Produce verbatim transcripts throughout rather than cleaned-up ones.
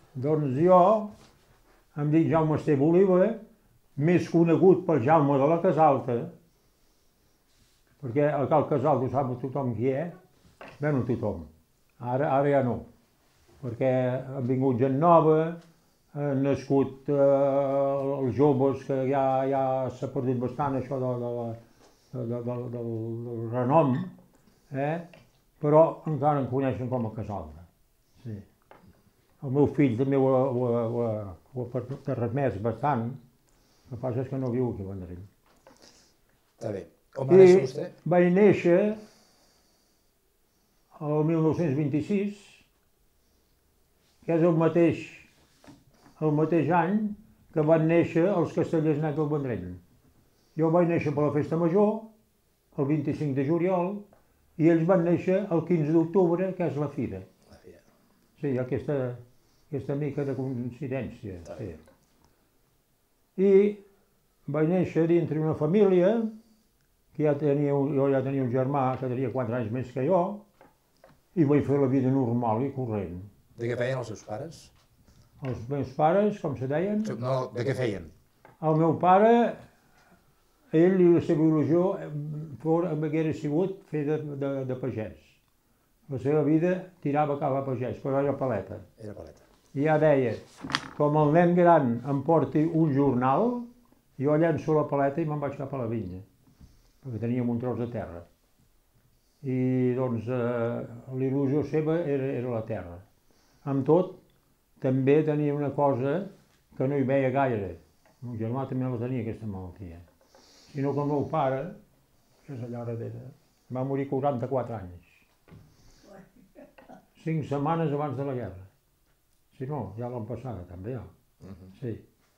Doncs jo em dic Jaume Esteve Oliva, més conegut pel Jaume de la Casalta, perquè a Cal Casalta ho sap tothom qui és, bé, no tothom, ara, ara ja no, perquè ha vingut gent nova, han nascut eh, els joves que ja, ja s'ha perdut bastant això de, de, de, de, de, del, del renom, eh? Però encara em coneixen com a Casalta. Sí. El meu fill també ho, ho, ho, ho ha permès bastant, el que passa és que no viu aquí a Vendrell. Està bé. On va néixer vostè? Vaig néixer el mil nou-cents vint-i-sis, que és el mateix, el mateix any que van néixer els castellers nets del Vendrell. Jo vaig néixer per la festa major, el vint-i-cinc de juliol, i ells van néixer el quinze d'octubre, que és la fira. La fira. Sí, aquesta, aquesta mica de coincidència. Sí. I vaig néixer dintre una família que ja tenia, jo ja tenia un germà que tenia quatre anys més que jo, i vaig fer la vida normal i corrent. De què feien els seus pares? Els meus pares, com se deien? No, de què feien? El meu pare, ell i la seva il·lusió haguera sigut fer de, de, de pagès. La seva vida tirava cap a pagès, però era paleta. Era paleta. I ja deia, com el nen gran em porti un jornal, jo llenço la paleta i me'n vaig cap a la vinya, perquè teníem un tros de terra. I doncs eh, l'il·lusió seva era, era la terra. Amb tot, també tenia una cosa que no hi veia gaire. El meu germà també la tenia, aquesta malaltia. Sinó que el meu pare, que és allà darrere, va morir quaranta-quatre anys. Cinc setmanes abans de la guerra. Si no, ja l'han passada també, ja. Sí.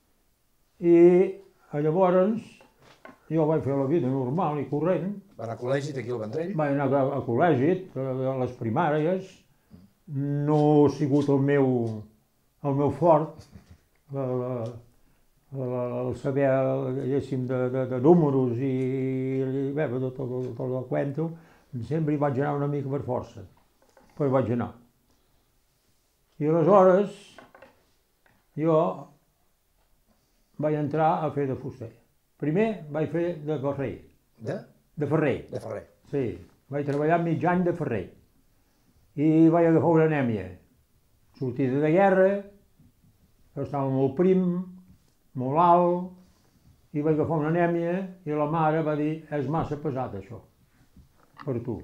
I llavors jo vaig fer la vida normal i corrent. Va anar a col·legi d'aquí al Vendrell? Vaig anar a, a col·legi, a les primàries. No ha sigut el meu, el meu fort, la, la, la, el saber, diguéssim, de, de, de números i, i bé, tot, tot, tot el cuento. Sempre hi vaig anar una mica per força, però hi vaig anar. I aleshores jo vaig entrar a fer de fuster. Primer vaig fer de ferrer. De? De ferrer. De ferrer. Sí, vaig treballar mig any de ferrer. I vaig agafar una anèmia. Sortida de guerra, jo estava molt prim, molt alt, i vaig agafar una anèmia i la mare va dir, és massa pesat això, per tu.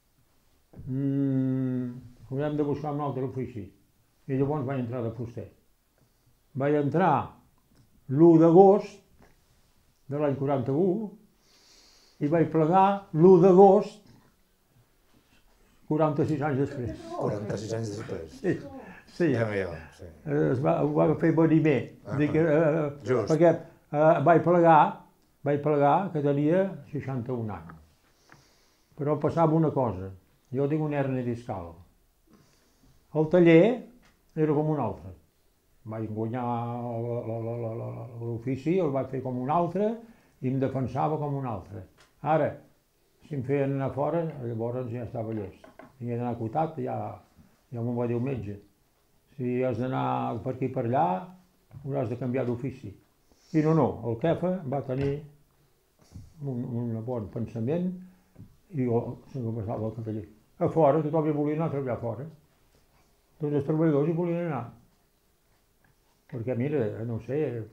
Mm, haurem de buscar un altre ofici. I llavors vaig entrar de fuster. Vaig entrar l'u d'agost de l'any quaranta-u i vaig plegar l'u d'agost quaranta-sis anys després. quaranta-sis anys després. Sí, sí. Ja veieu, sí. Es va, ho va fer venir bé. Ah, Dic, eh, just. perquè eh, vaig plegar, vaig plegar que tenia seixanta-un anys. Però passava una cosa, jo tinc una hèrnia discal. El taller era com un altre. Vaig guanyar l'ofici, el vaig fer com un altre i em defensava com un altre. Ara, si em feien anar fora, llavors ja estava llest. Si he d'anar acotat, ja, ja m'ho va dir el metge. Si has d'anar per aquí i per allà, hauràs de canviar d'ofici. I no, no, el Kefa va tenir un, un bon pensament i jo sempre passava al taller. A fora, tothom hi volia anar a treballar fora. Tots els treballadors hi volien anar. Perquè, mira, no ho sé,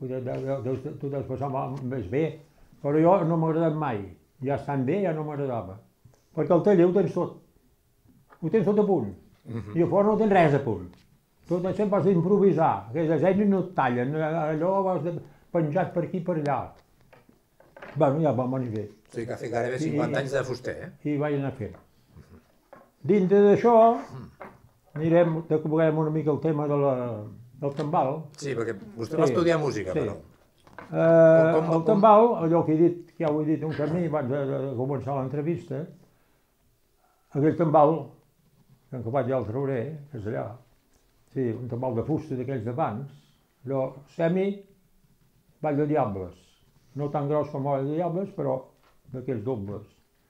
tu deus passar més bé, però jo no m'ha agradat mai. Ja estan bé, ja no m'agradava. Perquè al taller ho tens tot. Ho tens tot a punt. I a fora no tens res a punt. Tu sempre has d'improvisar. Aquestes eines no et tallen. Allò vas de... penjat per aquí i per allà. Bueno, ja vam anar bé. O sigui que ha fet gairebé cinquanta anys de fuster, eh? I vaig anar fent. Dintre d'això, anirem, tocarem una mica el tema de la, del tambal. Sí, perquè vostè va estudiar música, però... Eh, el tambal, allò que he dit, que ja ho he dit un camí abans de, de començar l'entrevista, aquell tambal, que en acabat ja el trauré, que és allà, sí, un tambal de fusta d'aquells d'abans, allò semi, ball de diables, no tan gros com ball de diables, però d'aquells dobles.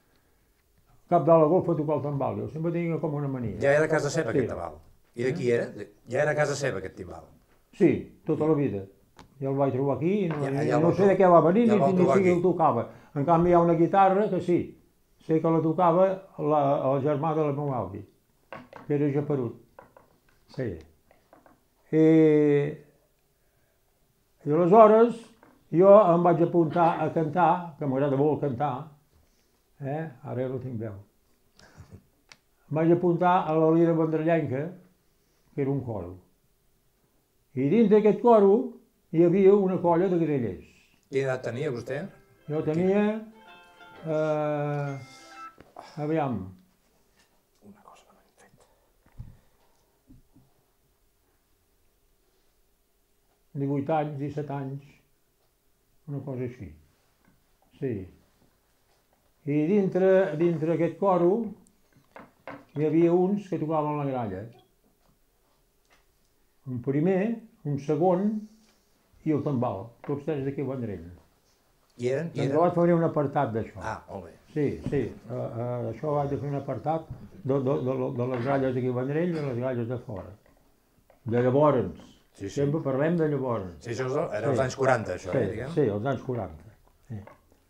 Cap de la golfa a tocar el tambal, jo sempre tenia com una mania. Ja era casa seva aquest tambal. I de qui era? Ja era casa seva aquest timbal. Sí, tota la vida. Jo el vaig trobar aquí i no, Ja- i ja no el sé vau de què va venir ja el ni, vau ni trobar si aquí. el tocava. En canvi hi ha una guitarra que sí, sé que la tocava la, el germà de la meva avi, que era japerut. Sí. I, I aleshores jo em vaig apuntar a cantar, que m'agrada molt cantar, eh? Ara ja no tinc veu. Em vaig apuntar a la Lira Vendrellenca, que era un coro. I dins d'aquest coro hi havia una colla de grellers. Quina edat tenia vostè? Jo tenia, eh, aviam, Una cosa que no hem fet. divuit anys, disset anys, una cosa així. Sí. I dintre, dintre aquest coro hi havia uns que tocaven la gralla. Un primer, un segon i el tambal, tots tres d'aquí al Vendrell. I eren? I Ens eren? vaig fer un apartat d'això. Ah, molt bé. Sí, sí, uh, uh, això vaig fer un apartat de, de, de, de les gralles d'aquí al Vendrell i les gralles de fora. De llavors, Sí, sí. sempre parlem de llavors. Sí, això era als Sí. anys quaranta, això, Sí, eh, diguem? sí, als anys quaranta. Sí.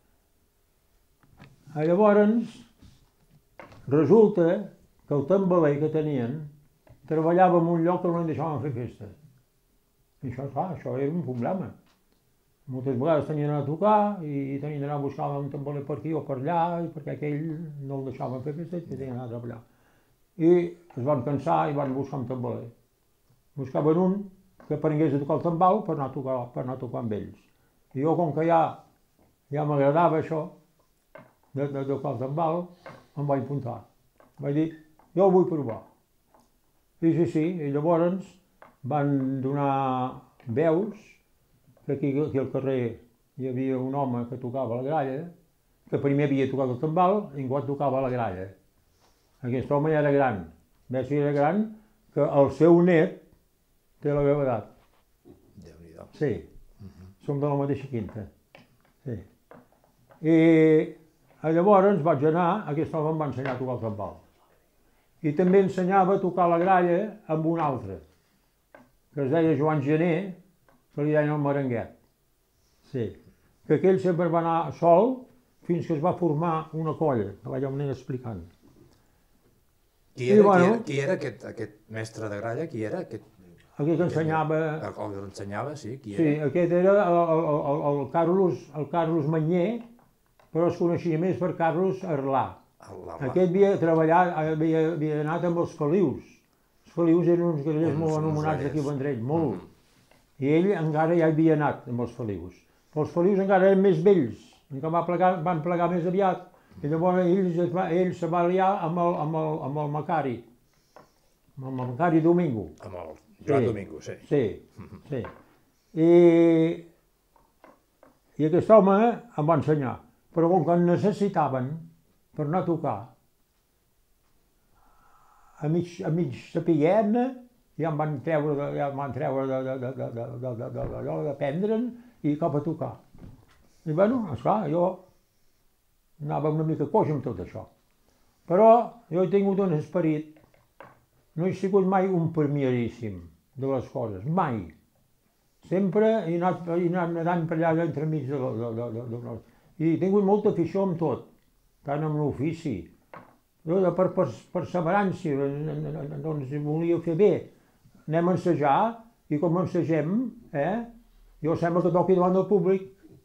A llavors, resulta que el tambaler que tenien treballava en un lloc que no li deixaven fer festa. I això, clar, això era un problema. Moltes vegades tenien a tocar i tenien d'anar a buscar un tambaler per aquí o per allà, i perquè aquell no el deixaven fer festa i tenien d'anar a treballar. I es van cansar i van buscar un tambaler. Buscaven un que aprengués a tocar el tambal per anar a tocar, per anar a tocar amb ells. I jo, com que ja, ja m'agradava això, de, de tocar el tambal, em vaig apuntar. Vaig dir, jo ho vull provar. I sí, sí, i llavors van donar veus, que aquí, aquí al carrer hi havia un home que tocava la gralla, que primer havia tocat el tambal i en quart tocava la gralla. Aquest home ja era gran, veig si era gran, que el seu net té la meva edat. Déu-n'hi-do. Sí, som de la mateixa quinta. Sí. I llavors vaig anar, aquest home em va ensenyar a tocar el tambal. I també ensenyava a tocar la gralla amb un altre, que es deia Joan Gené, que li deien el merenguet. Sí. Que aquell sempre va anar sol fins que es va formar una colla, que vaig anar explicant. Qui I, era, bueno, qui era, qui era aquest, aquest mestre de gralla? Qui era? Aquest, Aquell que ensenyava... el que l'ensenyava, sí, qui Sí, era? aquest era el, el, el, el, Carlos, el Carlos Manyer, però es coneixia més per Carlos Arlà. El, la, Aquest havia treballat, havia, havia anat amb els Felius. Els Felius eren uns grellers Uns- molt uns anomenats grellers. aquí a Vendrell, molt. I ell encara ja havia anat amb els Felius. Però els Felius encara eren més vells, encara van plegar, van plegar més aviat. I llavors ell, es va, ell se va liar amb el, amb el, amb el Macari, amb el Macari Domingo. amb el Joan Sí. Domingo, sí. Sí, sí. I, I aquest home em va ensenyar, però com que en necessitaven per anar a tocar, a mig, a mig sapiguem-ne, ja em van treure, de, ja em van treure de, de, de, de, de, de, de, de, d'allò d'aprendre'n i cap a tocar. I bueno, esclar, jo anava una mica coix amb tot això. Però jo he tingut un esperit, no he sigut mai un premieríssim de les coses, mai. Sempre he anat, he anat nedant per allà entremig de, de, de, de, de, de... I he tingut molta afició amb tot, tant amb l'ofici. Jo, per, per perseverància, doncs volia fer bé. Anem a ensejar, i com ensegem, eh, jo sembla que toqui davant del públic.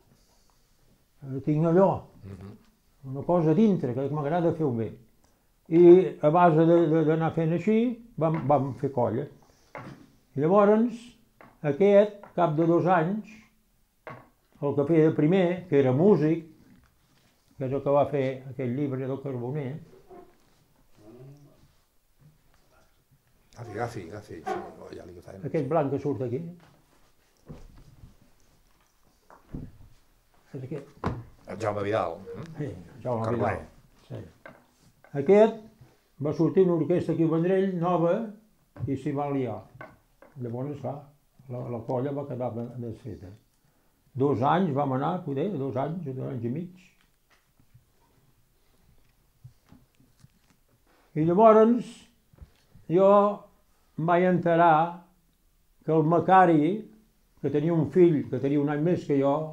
Tinc allò, una cosa dintre, que m'agrada fer-ho bé. I a base d'anar fent així, vam, vam fer colla. I llavors, aquest, cap de dos anys, el que feia de primer, que era músic, que és el que va fer aquell llibre del Carboner. Agafi, agafi, agafi, sí, ja li agafem. Aquest blanc que surt aquí. És aquest. El Jaume Vidal. Sí, Jaume Carboner. Vidal. Sí. Aquest va sortir una orquestra aquí a Vendrell, nova, i s'hi va liar. Llavors, clar, la, la colla va quedar desfeta. Dos anys vam anar, poder, dos anys, dos anys i mig. I llavors jo em vaig enterar que el Macari, que tenia un fill que tenia un any més que jo,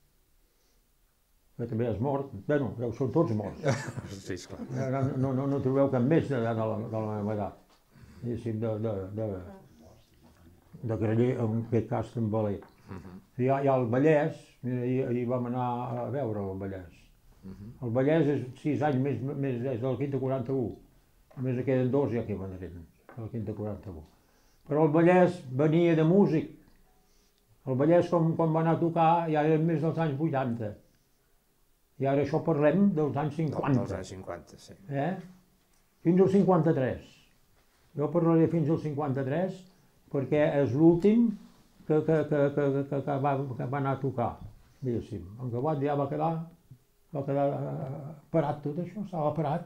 que també és mort, bé, no, ja són tots morts. Sí, esclar. No, no, no, no trobeu cap més de, de, la, de la meva edat, diguéssim, de, de, de, de Graller, en aquest cas Tambaler. Uh -huh. Hi, ha, hi ha el Vallès, ahir, ahir vam anar a veure el Vallès. Uh -huh. El Vallès és sis anys més, més és del quinta quaranta-u, a més queden dos ja que vendrem, del quinta quaranta-u. Però el Vallès venia de músic. El Vallès, com, quan va anar a tocar, ja eren més dels anys vuitanta. I ara això parlem dels anys cinquanta. Dels anys cinquanta, sí. Eh? Fins al cinquanta-tres. Jo parlaré fins al cinquanta-tres perquè és l'últim que, que, que, que, que, que, va, que va anar a tocar, diguéssim. En acabat ja va quedar, va quedar uh, parat tot això, estava parat.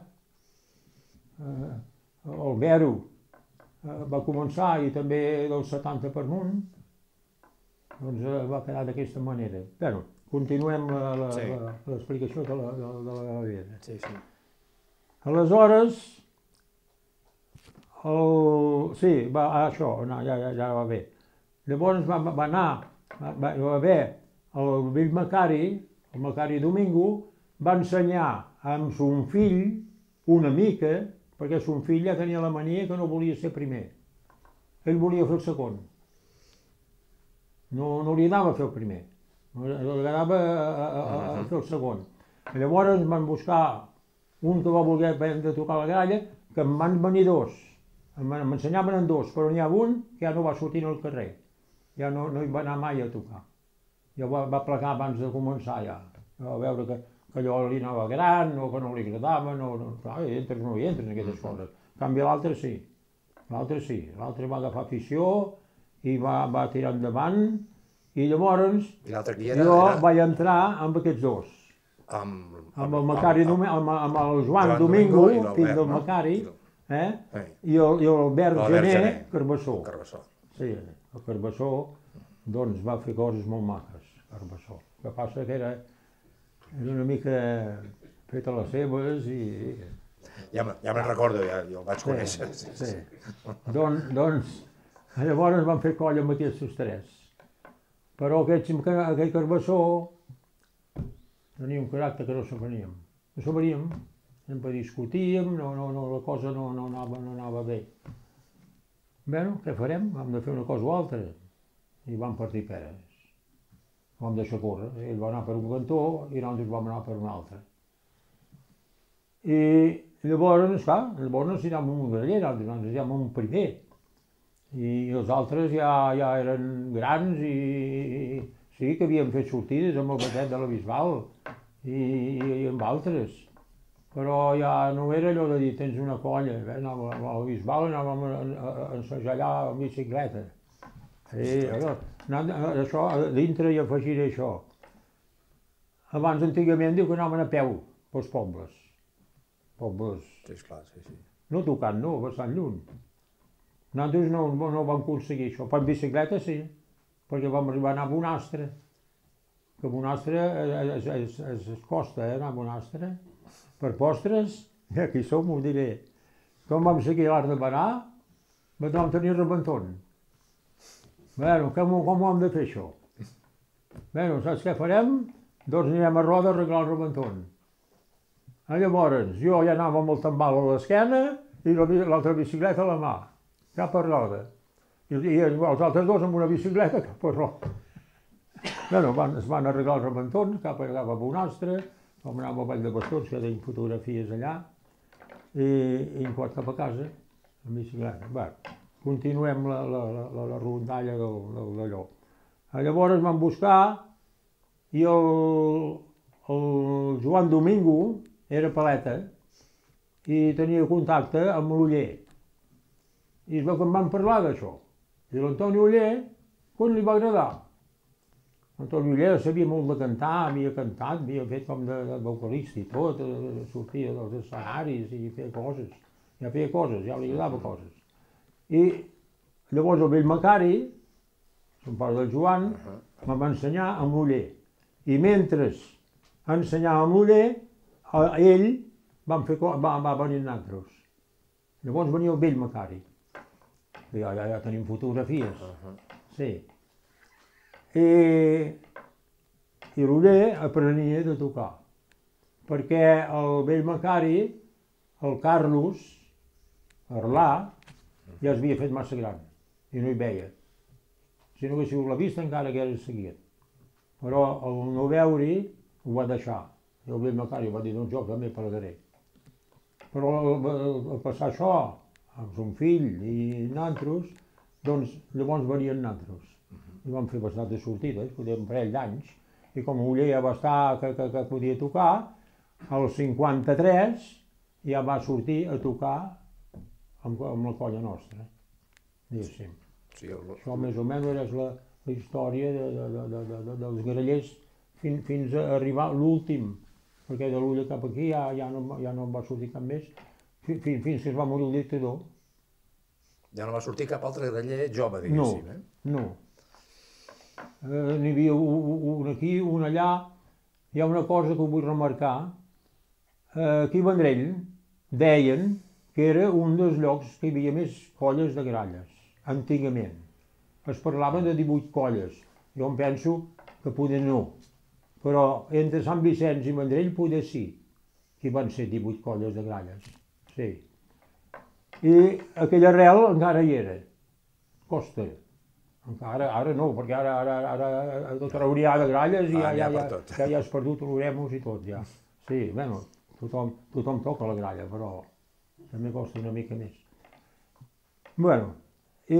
Uh, el Vero uh, va començar i també dels setanta per amunt, doncs uh, va quedar d'aquesta manera. Però continuem l'explicació sí. de la, de, de la gavera. Sí, sí. Aleshores, el... sí, va, això, no, ja, ja, ja va bé. Llavors va, va anar, va, va haver el vell Macari, el Macari Domingo, va ensenyar amb son fill una mica, perquè son fill ja tenia la mania que no volia ser primer. Ell volia fer el segon. No, no li anava a fer el primer. Li agradava a, a, a fer el segon. I llavors van buscar un que va voler aprendre a tocar la gralla, que em van venir dos. M'ensenyaven en dos, però n'hi ha un que ja no va sortir al carrer. Ja no, no hi va anar mai a tocar. Ja va, va plegar abans de començar ja. Va veure que, que allò li anava gran, o que no li agradava, no, no, clar, hi entres o no hi entres en aquestes coses. En canvi l'altre sí, l'altre sí. L'altre va agafar afició i va, va tirar endavant. I llavors I era, jo era... vaig entrar amb aquests dos. Amb, amb el Macari, amb, amb, amb el Joan, Joan Domingo, Domingo fill del Macari, no? eh? sí. I l'Albert Gené, Carbassó. Carbassó. Sí, el Carbassó doncs, va fer coses molt maques, Carbassó. El que passa que era, era una mica fet a les seves i... Ja, ja me'n recordo, ja, jo el vaig conèixer. Sí, sí. sí. Don, doncs, llavors van fer colla amb aquests tres. Però aquest, aquell Carbassó tenia un caràcter que no sabríem. No sabríem, sempre discutíem, no, no, no, la cosa no, no, anava, no anava bé. Bé, què farem? Vam de fer una cosa o altra. I vam partir peres. Vam deixar córrer. Ell va anar per un cantó i nosaltres vam anar per un altre. I llavors, clar, llavors necessitàvem un graller, nosaltres necessitàvem un primer. I els altres ja, ja eren grans i sí que havien fet sortides amb el batet de la Bisbal i, i amb altres. Però ja no era allò de dir tens una colla, eh? Anàvem a la Bisbal i anàvem a, a, a ensejar allà amb bicicleta. I, allò, això, a dintre hi afegiré això. Abans antigament diu que anàvem a peu pels pobles. Pobles. Sí, esclar, sí, sí. No tocant, no, bastant lluny. Nosaltres no, no vam aconseguir això, però en bicicleta sí, perquè vam arribar a anar a Bonastre, que Bonastre es, es, es, es costa, eh, anar a Bonastre. Per postres, i aquí som, ho diré. Com vam seguir l'art de barar, vam tenir rebentón. Bueno, com, com ho hem de fer això? Bueno, saps què farem? Doncs anirem a Roda a arreglar el rebentón. Llavors, jo ja anava amb el tambal a l'esquena i l'altra bicicleta a la mà. Cap a Roda. I, i els altres dos amb una bicicleta cap a Roda. Bueno, van, es van arreglar els rebentons, cap a, cap a Bonastre, vam anar al Vall de Bastons, que tenim fotografies allà, i, i en quart cap a casa, amb bicicleta. Bé, continuem la, la, la, la rondalla d'allò. Llavors van buscar, i el, el Joan Domingo era paleta, i tenia contacte amb l'Oller. I es veu que em van parlar d'això. I l'Antoni Oller, quan li va agradar? L'Antoni Oller sabia molt de cantar, havia cantat, havia fet com de, de vocalista i tot, sortia dels escenaris i feia coses. Ja feia coses, ja li agradava coses. I llavors el vell Macari, son pare del Joan, me'n va ensenyar amb l'Oller. I mentre ensenyava amb l'Oller, ell van fer, va, va venir nosaltres. Llavors venia el vell Macari. Ja, ja, ja tenim fotografies. Uh -huh. Sí. I, i l'Oller aprenia de tocar, perquè el vell Macari, el Carlos, Arlà, ja es havia fet massa gran i no hi veia. Si no hagués sigut la vista encara que era seguit. Però al no veure-hi ho va deixar. I el vell Macari va dir, doncs jo també plegaré. Però al, al passar això amb son fill i nantros, doncs llavors venien nantros. I vam fer bastantes sortides, poder un parell d'anys, i com Oller ja va estar que, que, que podia tocar, al cinquanta-tres ja va sortir a tocar amb, amb la colla nostra, diguéssim. Sí, el... Això més o menys és la, la història de, de, de, de, de, dels grallers fin, fins a arribar a l'últim, perquè de l'Oller cap aquí ja, ja, no, ja no en va sortir cap més, fins, fins que es va morir el dictador. Ja no va sortir cap altre graller jove, diguéssim, no, eh? No, eh, n'hi havia un aquí, un allà. Hi ha una cosa que vull remarcar. Eh, aquí a Vendrell deien que era un dels llocs que hi havia més colles de gralles, antigament. Es parlava de divuit colles. Jo em penso que poder no. Però entre Sant Vicenç i Vendrell poder sí, que hi van ser divuit colles de gralles. Sí. I aquella arrel encara hi era. Costa. Encara, ara no, perquè ara, ara, ara tot raurià de gralles i ja, ja, ja, ja, ja has perdut l'oremus i tot, ja. Sí, bueno, tothom, tothom toca la gralla, però també costa una mica més. Bueno, i...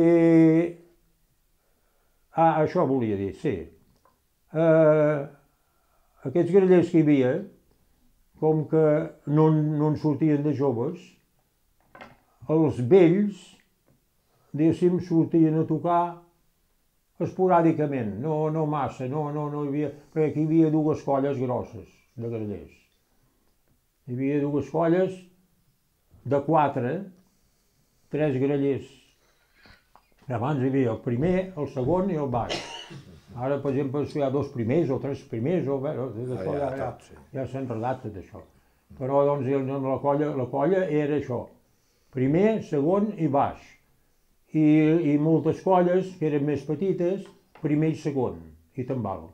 Ah, això volia dir, sí. Eh, aquests grallers que hi havia, com que no, no en sortien de joves, els vells, diguéssim, sortien a tocar esporàdicament, no, no massa, no, no, no hi havia, perquè aquí hi havia dues colles grosses de grallers. Hi havia dues colles de quatre, tres grallers. Abans hi havia el primer, el segon i el baix. Ara, per exemple, hi ha dos primers o tres primers, o, bé, ah, ja, ja, ja, ja s'ha enredat tot això. Però doncs la colla, la colla era això, primer, segon i baix. I, i moltes colles, que eren més petites, primer i segon, i tambal.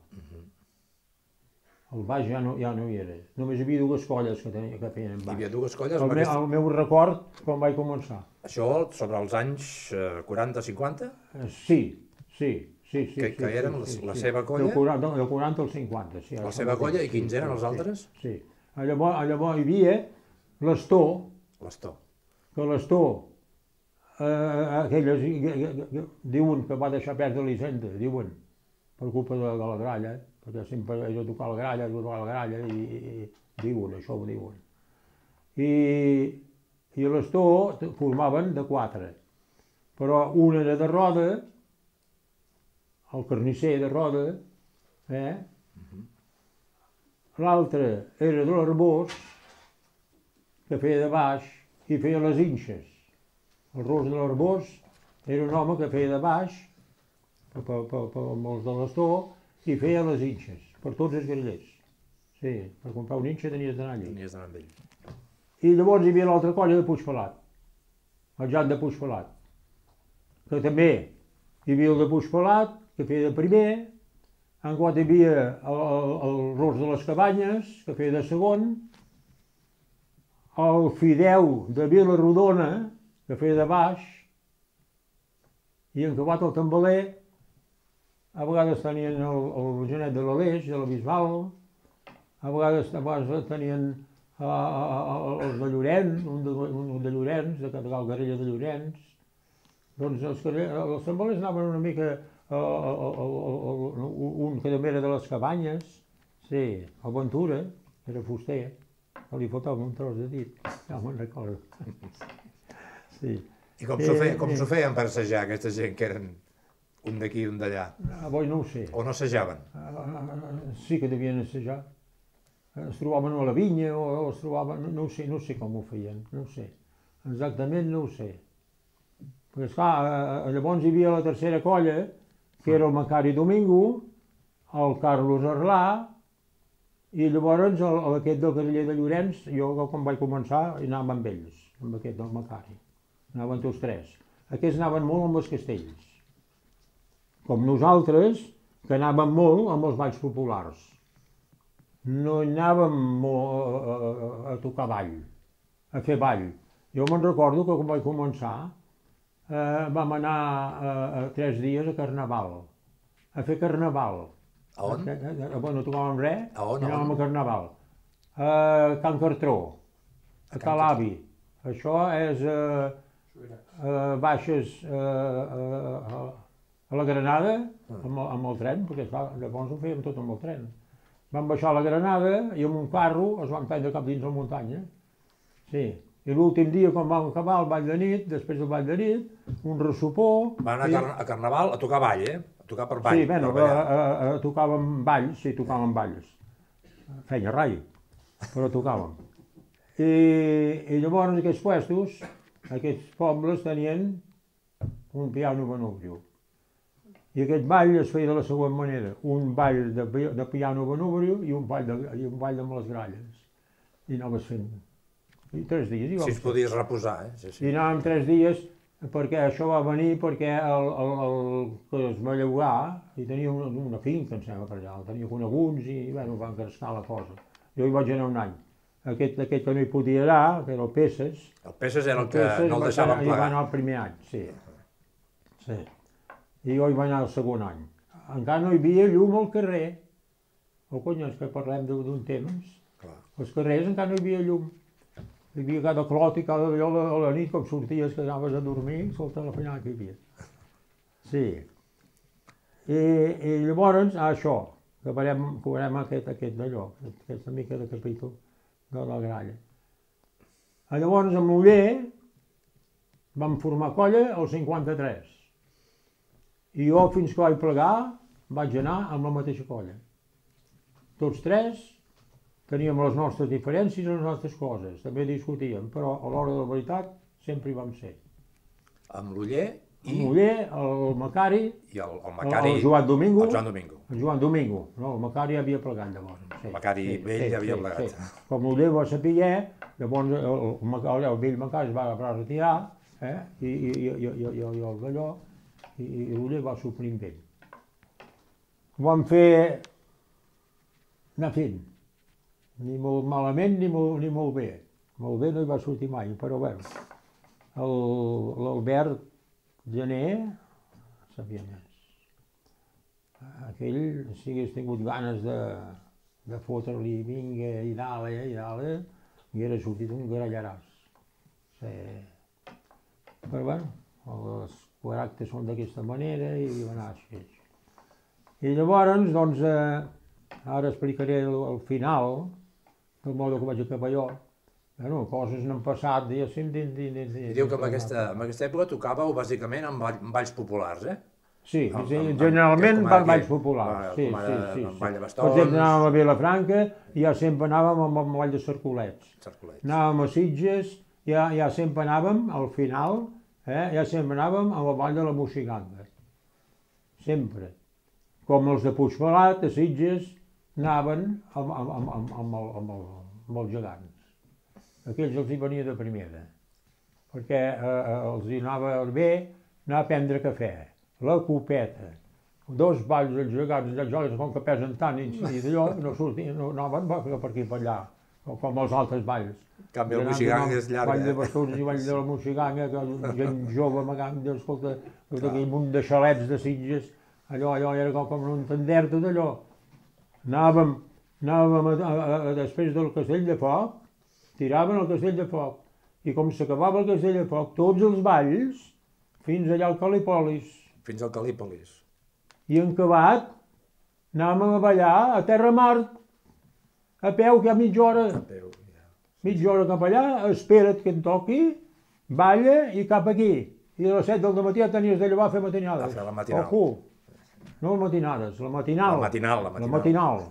El baix ja no, ja no hi era. Només hi havia dues colles que, tenia, que feien baix. Hi havia dues colles? El, me, el meu record, quan vaig començar. Això sobre els anys quaranta cinquanta? Sí, sí. Sí, sí, que, sí, que eren sí, sí, la sí. seva colla? Del quaranta, del quaranta al cinquanta, sí. La seva colla, i quins eren els altres? Sí, sí. Llavors, llavors hi havia l'Astor. L'Astor. Que l'Astor, eh, aquelles, diuen que va deixar perdre l'Hisenda, diuen, per culpa de, de la gralla, perquè sempre és a tocar la gralla, a tocar la gralla, i, i, i diuen, això ho diuen. I, i l'Astor formaven de quatre, però una era de Roda, el carnisser de Roda, eh? Uh-huh. L'altre era de l'Arbós, que feia de baix i feia les inxes. El Ros de l'Arbós era un home que feia de baix, per, per, per, per els de l'Astor, i feia les inxes, per tots els grallers. Sí, per comprar una inxa tenies d'anar allí. Tenies d'anar amb ell. I llavors hi havia l'altra colla de Puigpelat, el Jan de Puigpelat, que també hi havia el de Puigpelat, que feia de primer, en quant hi havia el, el, el Ros de les Cabanyes, que feia de segon, el Fideu de Vilarodona, que feia de baix, i en acabat el tambaler, a vegades tenien el, el genet de l'Aleix, de la Bisbal, a vegades, a vegades tenien uh, uh, els de Llorenç, un de, un de Llorenç, de Catgal Garella de Llorenç. Doncs els, els tambalers anaven una mica... Uh, uh, uh, uh, uh, un que també era de les Cabanyes, sí, el Ventura, era fuster, que li fotava un tros de dit, ja me'n recordo. Sí. I com s'ho feien, com s'ho feien per assajar aquesta gent que eren un d'aquí i un d'allà? Avui no ho sé. O no assajaven? Uh, sí que devien assajar. Es trobaven a la vinya o, o es trobaven... No, no ho sé, no sé com ho feien, no ho sé. Exactament no ho sé. Perquè esclar, uh, llavors hi havia la tercera colla, que era el Macari Domingo, el Carlos Arlà, i llavors el, el, aquest del Gareller de Llorenç, jo quan vaig començar anava amb ells, amb aquest del Macari. Anaven tots tres. Aquests anaven molt amb els castells. com nosaltres, que anàvem molt amb els balls populars. No anàvem molt a, a, a tocar ball, a fer ball. Jo me'n recordo que quan vaig començar eh, vam anar a, a tres dies a Carnaval, a fer Carnaval. A on? A, a, a, no tocàvem res, A on, a anàvem on? a Carnaval. A Can Cartró, a Calabi. Això és eh, eh, baixes eh, a, a la Granada amb, el- amb el tren, perquè esclar, llavors ho fèiem tot amb el tren. Vam baixar a la Granada i amb un carro es van prendre cap dins la muntanya. Sí. I l'últim dia, quan vam acabar el ball de nit, després del ball de nit, un ressopó... Va anar a, i- Car a Carnaval a tocar ball, eh? A tocar per ball. Sí, bueno, per a, ballar. a, a, tocàvem balls, sí, tocàvem balls. Feia rai, però tocàvem. I, i llavors aquests puestos, aquests pobles tenien un piano manubrio. I aquest ball es feia de la següent manera, un ball de, pi- de piano manubrio i un ball, de, i un ball amb les gralles. I anaves fent. I tres dies. I, Si vam es fer. podies reposar, eh? Sí, sí. I anàvem tres dies perquè això va venir perquè el, el, el que es va llogar i tenia una, una finca, em sembla, per allà, el tenia coneguts i bueno, va encrescar la cosa. Jo hi vaig anar un any. Aquest, aquest que no hi podia anar, que era el Peces, El Peces era el que Peces no el va deixaven anar- hi va plegar. anar el primer any, sí. Sí. I jo hi vaig anar el segon any. Encara no hi havia llum al carrer. Oh, cony, és que parlem d'un d'un temps. Clar. Els carrers encara no hi havia llum. Hi havia cada clot i cada allò a la, a la nit, com sorties que anaves a dormir, escolta la feina que hi havia. Sí. I, i llavors, ah, això, que veurem, que veurem aquest, aquest d'allò, aquesta mica de capítol de la gralla. Ah, llavors, a Muller vam formar colla al cinquanta-tres. I jo, fins que vaig plegar, vaig anar amb la mateixa colla. Tots tres teníem les nostres diferències i les nostres coses, també discutíem, però a l'hora de la veritat sempre hi vam ser. Amb l'Uller El i, Muller, el Macari, i el, el el, Macari... el Joan Domingo, El Joan Domingo. el Joan Domingo, no, el Macari havia plegat llavors. Sí, El Macari vell ja havia plegat. Sí. Com l'Uller va saber, llavors el, el, Macari, el vell Macari es va, va retirar, eh? I, i, i, i, i, i, i el d'allò, i, i l'Uller va suplir amb ell. Ho vam fer anar fent, ni molt malament ni molt, ni molt bé. Molt bé no hi va sortir mai, però bueno, el- l'Albert Gené sabia més. Aquell, si hagués tingut ganes de, de fotre-li vinga i dale, i dale, i era sortit un garallaràs. Sí. Però bueno, els caràcters són d'aquesta manera i va anar així. I llavors, doncs, eh, ara explicaré el, el final, del modo que vaig acabar jo. Bueno, coses n'han passat, diguéssim, dins... dins, dins, I diu que en aquesta, en aquesta època tocàveu bàsicament amb, ball, amb balls populars, eh? Sí, Amb- sí, amb- amb- generalment com ara van aquí, balls populars. com Sí, ara sí, sí. amb sí. ball de Per bastons. exemple, anàvem a Vilafranca i ja sempre anàvem amb el ball de Cercolets. Cercolets. Anàvem a Sitges, ja, ja sempre anàvem, al final, eh, ja sempre anàvem amb el ball de la Moixiganga. Sempre. Com els de Puigpelat, a Sitges, anaven amb, amb, amb, amb, amb, el, amb, el, amb els gegants. Aquells els hi venia de primera, perquè eh, els hi anava bé anar a prendre cafè, la copeta, dos balls dels gegants de joies, com que pesen tant i, i d'allò, no sortien, no anaven per aquí per allà, com els altres balls. En canvi, el Anant Moixiganga amb és llarg, Ball de eh? bastons i ball de la Moixiganga, que gent jove amagant, escolta, tot aquell munt de xalets de Sitges, allò, allò era com, com un tender, tot allò. Anàvem, anàvem a, a, a, després del Castell de Foc, tiraven el Castell de Foc, i com s'acabava el Castell de Foc, tots els balls, fins allà al Calipolis. Fins al Calípolis. I en acabat, anàvem a ballar a Terra Mart, a peu, que hi ha mitja hora. Déu, ja. Mitja hora cap allà, espera't que et toqui, balla i cap aquí. I a les set del matí ja tenies de llevar a fer matinades. A fer la matinal. Ojo. No matinades, la matinal. La matinal, la La matinal.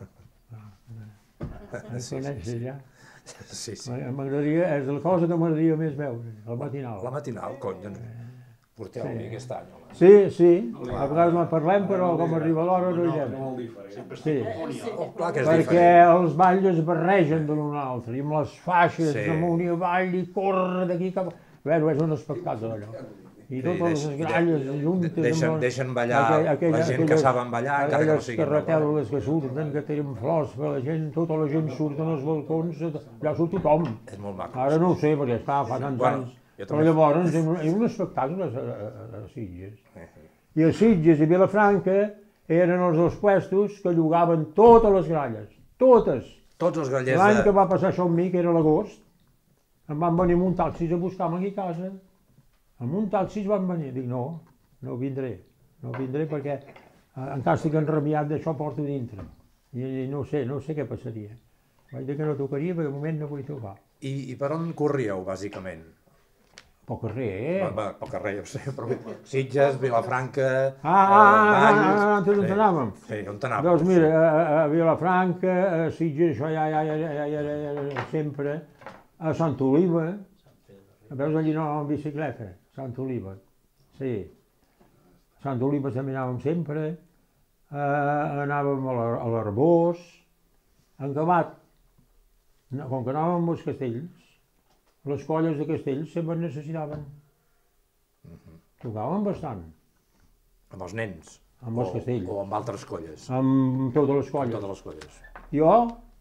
matinal. Sí, coneixes ja? Sí, sí. M'agradaria, és la cosa que m'agradaria més veure, la matinal. La matinal, cony, doncs porteu-li Sí. aquest any, home. Sí, sí, a vegades en parlem, però com arriba l'hora no hi No, anem. molt diferent. Sí, Oh, clar que és perquè diferent. els balls es barregen de l'un a l'altre, i amb les faixes, Sí. amunt i avall, i corre d'aquí cap... Bé, és un espectacle allò. I totes les gralles juntes... Deixen, amb... deixen ballar aquella, aquella, la gent aquelles, que saben ballar, encara que no siguin ballar. Aquelles carreteles que surten, que tenen flors per la gent, tota la gent surt als balcons, ja surt tothom. És molt maco. Ara no ho sé, perquè està fa tants Bueno, anys. jo Però també- llavors hi ha un espectacle a, a, a Sitges. I a Sitges i Vilafranca eren els dos puestos que llogaven totes les gralles, totes. Tots els grallers L'any de... que va passar això amb mi, que era l'agost, em van venir amb un taxi a buscar-me aquí a casa. Amb un taxi van venir. Dic, no, no vindré. No vindré perquè eh, encara estic enrabiat d'això porto dintre. I, I no sé, no sé què passaria. Vaig dir que no tocaria perquè de moment no vull tocar. I, I per on corríeu, bàsicament? Pel carrer, eh? Va, va, pel carrer, ja ho sé, però Sitges, Vilafranca... Ah, ah, ah, ah, ah, on anàvem? Sí, on t'anàvem? Doncs mira, a, a Vilafranca, a Sitges, això ja, ja, ja, ja, ja, ja, ja sempre, a Sant Oliva, veus allí no amb bicicleta, Sant Oliva, sí. A Sant Oliva també anàvem sempre, eh, anàvem a l'Arbós, en Gavat, com que anàvem amb els castells, les colles de castells sempre necessitaven. Tocaven bastant. Amb els nens? Amb els o, castells. O amb altres colles? Amb totes les colles. Amb totes les colles. Jo,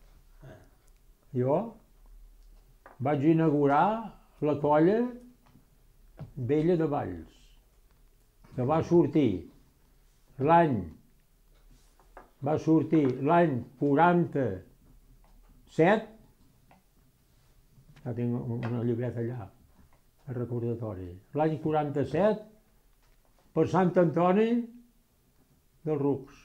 jo vaig inaugurar la colla Vella de Valls, que va sortir l'any, va sortir l'any quaranta-set, ja tinc una llibreta allà, el recordatori, l'any quaranta-set, per Sant Antoni dels Rucs.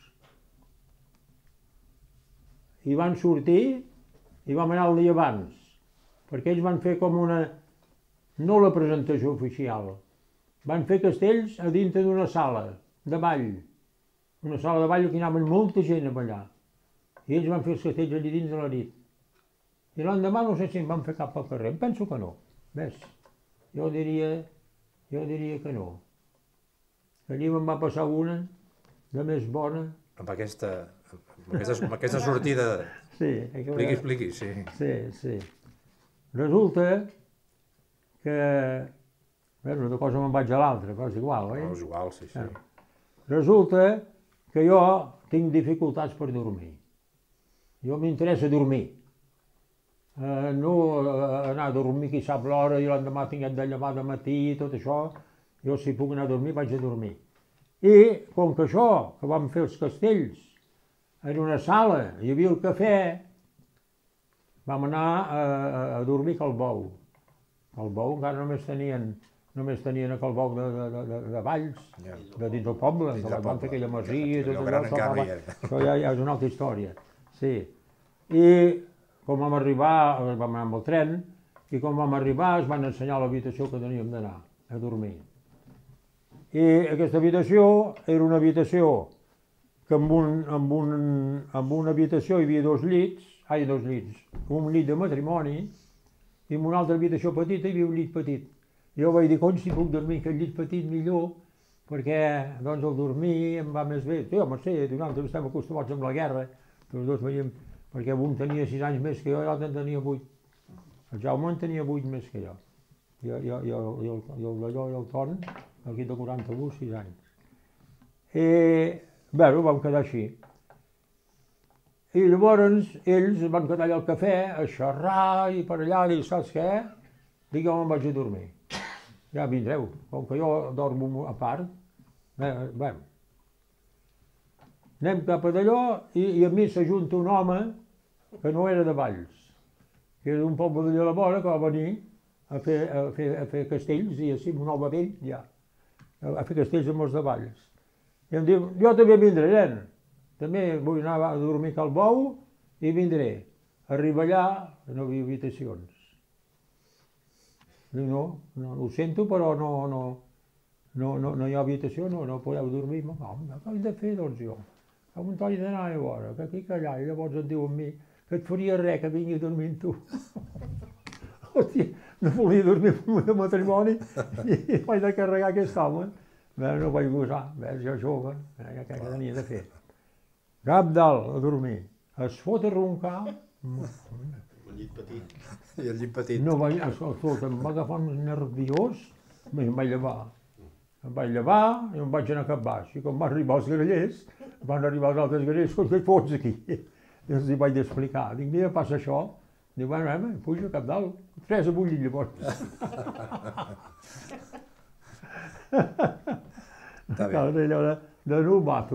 I van sortir i vam anar el dia abans, perquè ells van fer com una, no la presentació oficial, van fer castells a dintre d'una sala de ball, una sala de ball que hi anaven molta gent a ballar, i ells van fer els castells allà dins de la nit. I l'endemà no sé si em van fer cap al carrer, em penso que no, ves, jo diria, jo diria que no. Allí me'n va passar una de més bona. Amb aquesta, amb aquesta, amb aquesta sortida... Sí. Expliqui, expliqui, sí. Sí, sí. Resulta que... Bé, una cosa me'n vaig a l'altra, però és igual, oi? No, és igual, sí, sí. Resulta que jo tinc dificultats per dormir. Jo m'interessa dormir. Uh, no uh, anar a dormir qui sap l'hora i l'endemà tinguem de llevar de matí i tot això. Jo si puc anar a dormir, vaig a dormir. I com que això, que vam fer els castells, en una sala, hi havia el cafè, vam anar a, a dormir a Calbou. Calbou encara només tenien, només tenien a Calbou de, de, de, de Valls, Ja. de dins del poble, Dins que del van fer poble. aquella masia, tot Allò gran allò, encara això, hi era. això ja, ja és una altra història. Sí. I com vam arribar, vam anar amb el tren, i com vam arribar es van ensenyar l'habitació que teníem d'anar a dormir. I aquesta habitació era una habitació que amb, un, amb, un, amb una habitació hi havia dos llits, ai, dos llits, un llit de matrimoni, i en una altra habitació petita hi havia un llit petit. Jo vaig dir, cony, si puc dormir en aquest llit petit millor, perquè doncs el dormir em va més bé. Sí, home, sí, nosaltres estem acostumats amb la guerra, tots dos veiem, perquè un tenia sis anys més que jo i l'altre en tenia vuit. El Jaume en tenia vuit més que jo. Jo, jo, jo, jo, jo el d'allò i el Ton, aquí de quaranta-u, sis anys. I, bé, vam quedar així. I llavors ells van quedar allà al cafè a xerrar i per allà, dic, saps què? Dic, jo me'n vaig a dormir. Ja vindreu, com que jo dormo a part. Bé, bé. Anem cap a d'allò i, i a mi s'ajunta un home que no era de Valls, que era d'un poble d'allà a la vora que va venir a fer, a fer, a fer castells, i així, un home vell, ja, a fer castells amb els de Valls. I em diu, jo també vindré, nen, també vull anar a dormir a Calbou i vindré. Arriba allà, no hi havia habitacions. Dic, no, no, ho sento, però no, no, no, no, no hi ha habitació, no, no podeu dormir. No, no, què he de fer, doncs, jo? Com un tall d'anar a veure, que aquí, que allà, i llavors et diu a mi que et faria res que vingui a dormir amb tu. Hòstia, no volia dormir amb el matrimoni i vaig de carregar aquest home. Bé, no vaig gosar, bé, jo jove, eh, què tenia de fer? Cap dalt a dormir, es fot a roncar. El llit petit. I el llit petit. No vaig, escolta, em va agafar un nerviós, em vaig llevar. Em vaig llevar i em vaig anar cap baix. I quan van arribar els grellers, van arribar els altres grellers, com que hi fots aquí? I els hi vaig explicar. Dic, mira, passa això. Diu, bueno, home, puja cap dalt. Tres a bullir, llavors. Està bé. Allò de, de no mato.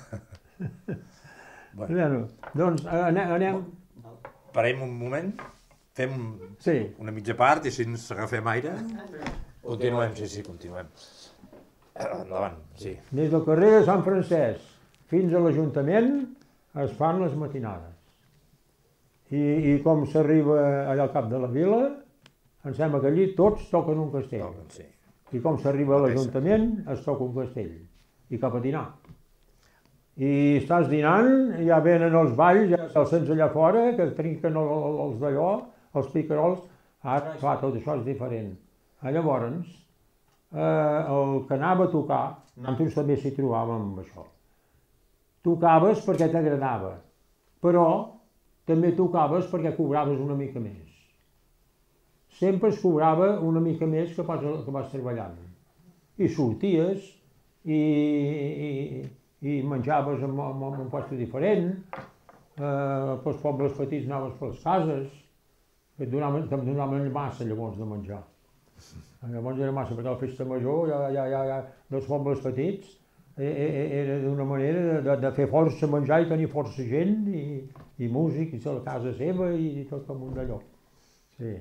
Bueno. Bueno, doncs anem... anem... Parem un moment, fem Sí. una mitja part i si ens agafem aire, continuem, sí, sí, continuem. Endavant, sí. Des del carrer de Sant Francesc fins a l'Ajuntament es fan les matinades. I, i com s'arriba allà al cap de la vila, em sembla que allí tots toquen un castell. Toquen, sí. I com s'arriba a l'Ajuntament, es toca un castell. I cap a dinar. I estàs dinant, ja venen els balls, ja els sents allà fora, que trinquen el, els d'allò, els picarols. Ara, clar, tot això és diferent. Llavors, eh, el que anava a tocar, nosaltres també s'hi trobàvem amb això. Tocaves perquè t'agradava, però també tocaves perquè cobraves una mica més. Sempre es cobrava una mica més que pas, que vas treballant. I sorties, i, i, i menjaves en, en, en un lloc diferent, eh, pels pobles petits anaves per les cases, que et donaven, te'n donaven massa llavors de menjar. Llavors era massa, perquè la festa major, ja, ja, ja, ja, dels pobles petits, era d'una manera de, de fer força menjar i tenir força gent, i, i músic, i la casa seva, i tot com un d'allò. Sí.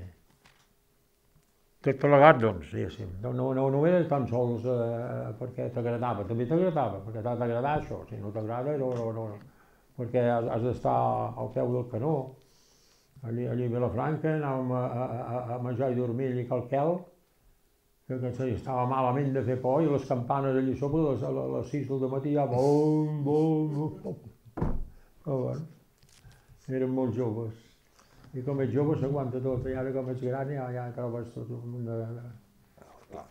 Tot plegat, doncs, diguéssim. No, no, no, no era tan sols eh, perquè t'agradava, també t'agradava, perquè t'ha d'agradar això, si no t'agrada, no, no, no, perquè has, has d'estar al peu del canó. Allí, allí a Vilafranca anàvem a, a, a menjar i dormir allí cal quel, que, que estava malament de fer por, i les campanes allí sobre, les, a les sis del matí ja bom, bom, bom. Però bueno, érem molt joves. I com ets jove s'aguanta tot, i ara com ets gran ja, ja trobes tot un munt de... Clar.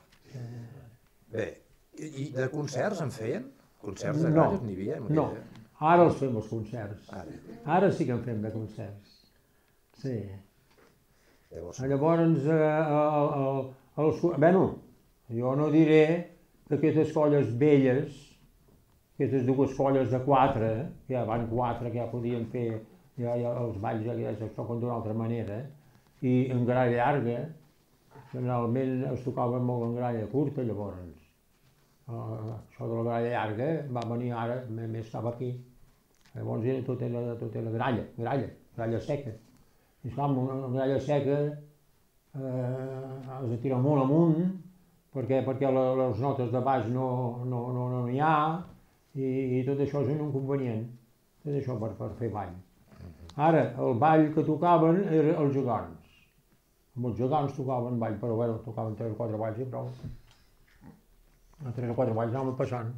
Bé, i, i de concerts en feien? Concerts de No, gallos n'hi havia? no. Ara els fem els concerts. Ara. Ara sí que en fem de concerts. Sí. Llavors, Llavors, eh, el, el, els, bueno, jo no diré que aquestes colles velles, aquestes dues colles de quatre, que ja van quatre, que ja podien fer ja, ja els balls, ja, ja es toquen d'una altra manera, i en gralla llarga, generalment es tocava molt en gralla curta, llavors. Uh, això de la gralla llarga va venir ara, més estava aquí. Llavors era tot era, tot era gralla, gralla, gralla seca. I esclar, una, una gralla seca eh, has de tirar molt amunt, perquè, perquè la, les notes de baix no n'hi no, no, no hi ha, i, i tot això és un inconvenient, tot això per, per fer ball. Ara, el ball que tocaven eren els gegants. Amb els gegants tocaven ball, però bueno, tocaven tres o quatre balls i prou. A tres o quatre balls anàvem passant.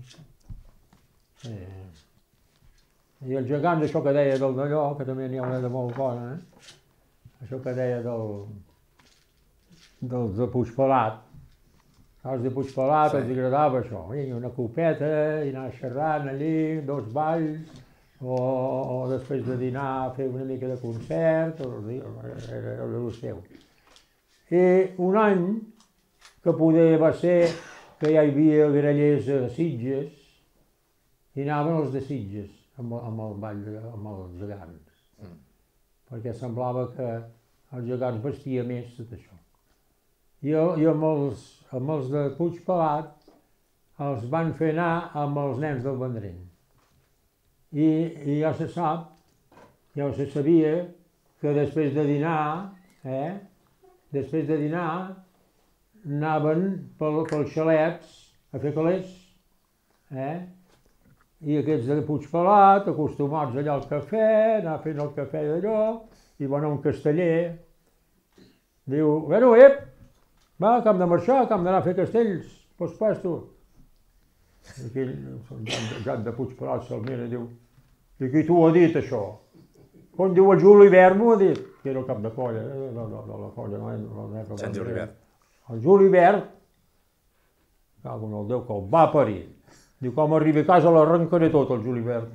Sí. I els gegants, això que deia del d'allò, que també n'hi ha una de molt bona, eh? Això que deia del, dels de Puigpelat. Els de Puigpelat sí. Els agradava això, i una copeta, i anar xerrant allí, dos balls, o, o després de dinar fer una mica de concert, o, era el seu. I un any, que poder va ser que ja hi havia grellers a Sitges, i anaven els de Sitges, amb, amb el ball, de, amb els gegants. Mm. Perquè semblava que els gegants vestia més tot això. I, i amb, els, amb els de Puigpelat els van fer anar amb els nens del Vendrell. I, i ja se sap, ja se sabia, que després de dinar, eh, després de dinar, anaven pel, pels xalets a fer calés, eh? I aquests de Puigpelat, acostumats allà al cafè, anar fent el cafè d'allò, i van a un casteller, diu, bueno, ep, va, que hem de marxar, que hem d'anar a fer castells, pels puestos. I aquell, Jan de Puigpelat se'l mira i diu, i qui t'ho ha dit, això? Com diu el Julivert m'ho ha dit, que era el cap de colla, eh? no, no, no, la colla, no, no, no, no, Sant Julivert. El Julivert, cago en el Déu que el va parir. Diu, com arribi a casa l'arrencaré tot, el Julivert.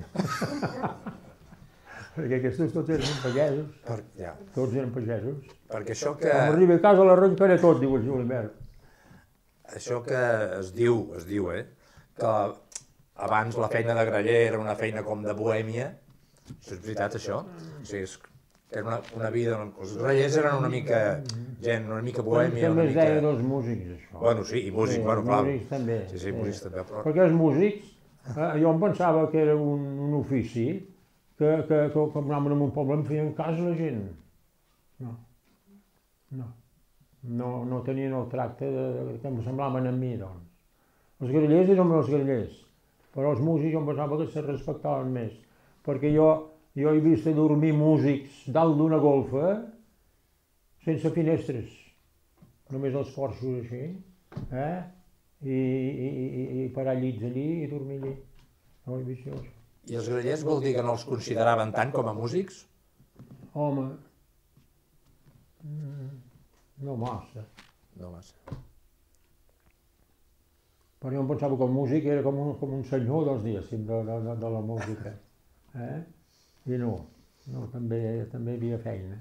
Perquè aquests tots eren pagesos. Per, ja. Tots eren pagesos. Perquè això que... Com arribi a casa l'arrencaré tot, diu el Julivert. això que es diu, es diu, eh, que abans la feina de graller era una feina com de bohèmia, això és veritat, això? O sigui, és, era una, una vida... Els grallers eren una mica gent, una mica bohèmia, una També es mica... deia dels músics, això. Bueno, sí, i músics, Sí, bueno, clar. músics també. Sí, sí, músics també, però... Perquè els músics, eh, jo em pensava que era un, un ofici que, que, que quan anaven a un poble em feien cas la gent. No, no, no, no tenien el tracte de, de, que em semblaven a mi, doncs. Els grallers eren els grallers, però els músics jo em pensava que se respectaven més, perquè jo, jo he vist a dormir músics dalt d'una golfa sense finestres, només els porxos així, eh? I, i, i, i parar llits allí i dormir allí. No ho he vist jo, això. I els grallers vol dir que no els consideraven tant com a músics? Home, no massa. No massa. Però jo em pensava que el músic era com un, com un senyor dels dies, de, de, de, de la música. Eh? I no, no també, també hi havia feina.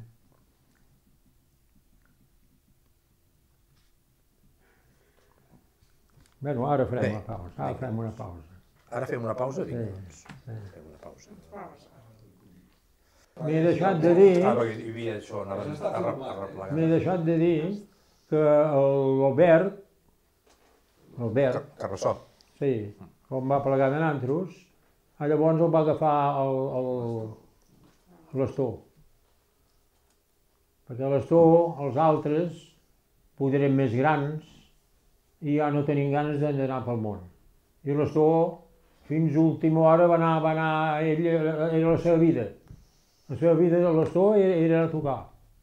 Bé, ara farem Bé, una pausa, ara farem una pausa. Ara fem una pausa? Vinga, Sí, doncs. sí. Fem una pausa. M'he deixat de dir, Ah, perquè hi havia això, anava a replegar. m'he deixat de dir que l'Albert, l'Albert, Carbassó. sí, quan va plegar de nantros, llavors el va agafar el, el, l'Astor. Perquè l'Astor, els altres, potser eren més grans i ja no tenien ganes d'anar pel món. I l'Astor, fins a última hora, va anar, va anar, ell, era la seva vida. La seva vida de l'Astor era, era a tocar.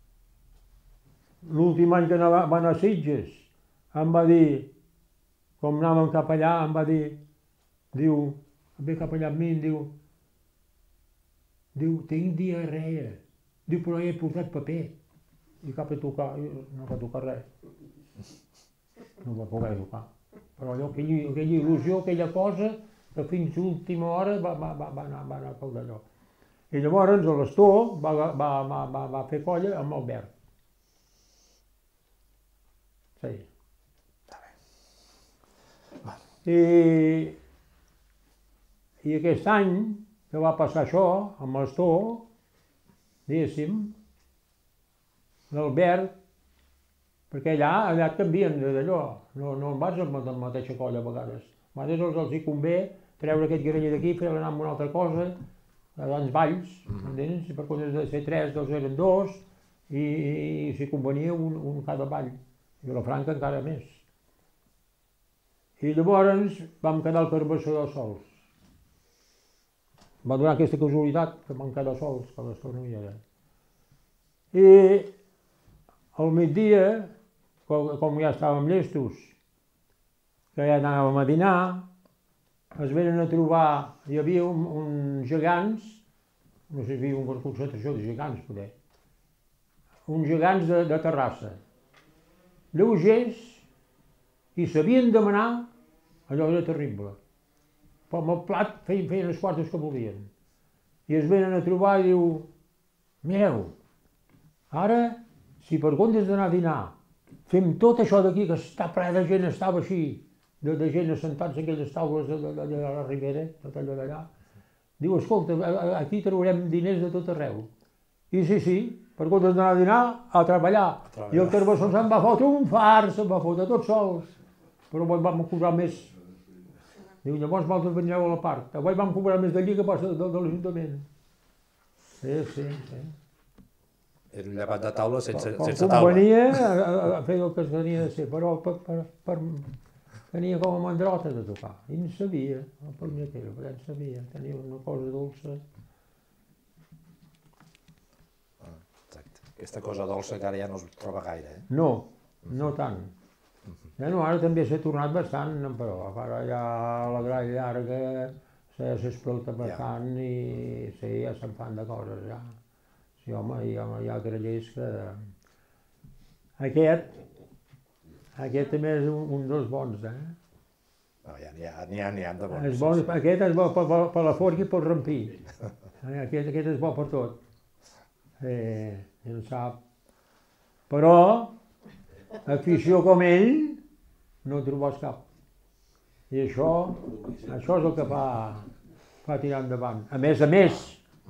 L'últim any que anava, va anar a Sitges, em va dir, com anàvem cap allà, em va dir, diu, ve cap allà amb mi, em diu, diu, tinc diarrea, diu, però he portat paper. I cap a tocar, no va tocar res. No va poder tocar. Però allò, aquella, aquella il·lusió, aquella cosa, que fins a última hora va, va, va, va anar, va anar pel d'allò. I llavors l'Astor va, va, va, va, va fer colla amb Albert. Sí. I, I aquest any que va passar això amb l'Astor, diguéssim, l'Albert, perquè allà, allà et canvien d'allò, no, no vas amb la mateixa colla a vegades. A vegades els, els hi convé treure aquest graner d'aquí, fer-lo anar amb una altra cosa, als balls, entens? Per comptes de ser tres, doncs eren dos, i, i, i si convenia un, un cada ball. I a la Franca encara més. I llavors vam quedar al Carbassó dels Sols. Va donar aquesta casualitat que vam quedar sols, que l'Astor no hi era. I al migdia, com, com ja estàvem llestos, que ja anàvem a dinar, es venen a trobar, hi havia un, uns gegants, no sé si hi havia una concentració de gegants, poder, uns gegants de, de Terrassa, lleugers, i sabien demanar, allò era terrible. Però amb el plat feien, feien els quartos que volien. I es venen a trobar i diu, mireu, ara, si per comptes d'anar a dinar, fem tot això d'aquí, que està ple de gent, estava així, de, de gent assentats en aquelles taules de, de, de la Ribera, tot allò d'allà. Diu, escolta, aquí trobarem diners de tot arreu. I sí, sí, per comptes d'anar a dinar, a treballar. A treballar. I el Carbassó se'n va fotre un far, se'n va fotre tots sols. Però avui vam cobrar més. Diu, llavors vosaltres vindreu a la part. Avui vam cobrar més d'allí que passa de, de l'Ajuntament. Sí, sí, sí. Era un llevat de taula sense, com sense taula. Convenia a, a fer el que es tenia de ser, però per, per, per, tenia com a mandrota de tocar. I en sabia, el punyetero, perquè en sabia, tenia una cosa dolça. Ah, exacte. Aquesta cosa dolça que ara ja no es troba gaire, eh? No, no tant. Ja no, ara també s'ha tornat bastant, però ara ja la gralla llarga s'explota bastant i sí, ja se'n fan de coses, ja. Sí, home, hi ha, hi ha grallers que... Aquest, aquest també és un, un dels bons, eh? No, ja n'hi ha, n'hi ha, n'hi ha de bons. És bo, aquest és bo per, per, per la forca i pel rampí. Aquest, aquest és bo per tot. Eh, ell sap. Però, afició com ell, no trobes cap. I això, això és el que fa, fa tirar endavant. A més a més,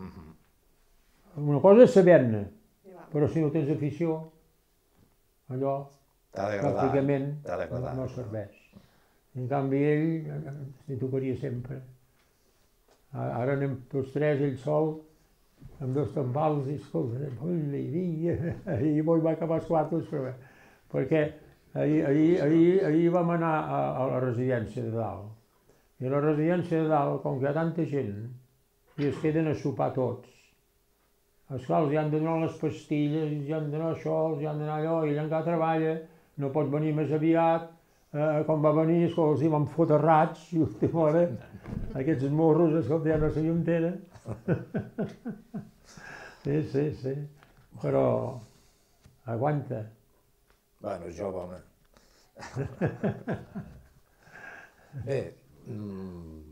una cosa és saber-ne, però si no tens afició, allò pràcticament no serveix. En canvi, ell s'hi tocaria sempre. Ara anem tots tres, ell sol, amb dos tambals, i escolta, ui, ahir vull acabar els quartos, però perquè ahir, ahir, ahir, ahir vam anar a, a la residència de dalt. I a la residència de dalt, com que hi ha tanta gent, i es queden a sopar tots. Esclar, els hi han de donar les pastilles, els hi han de donar això, els hi han de donar allò, i ell encara treballa, no pot venir més aviat, eh, quan va venir, escolta, els hi van fotre rats, i última hora, aquests morros, escolta, ja no sé on era. Sí, sí, sí, però aguanta. Bueno, jove, home. Bé, mm,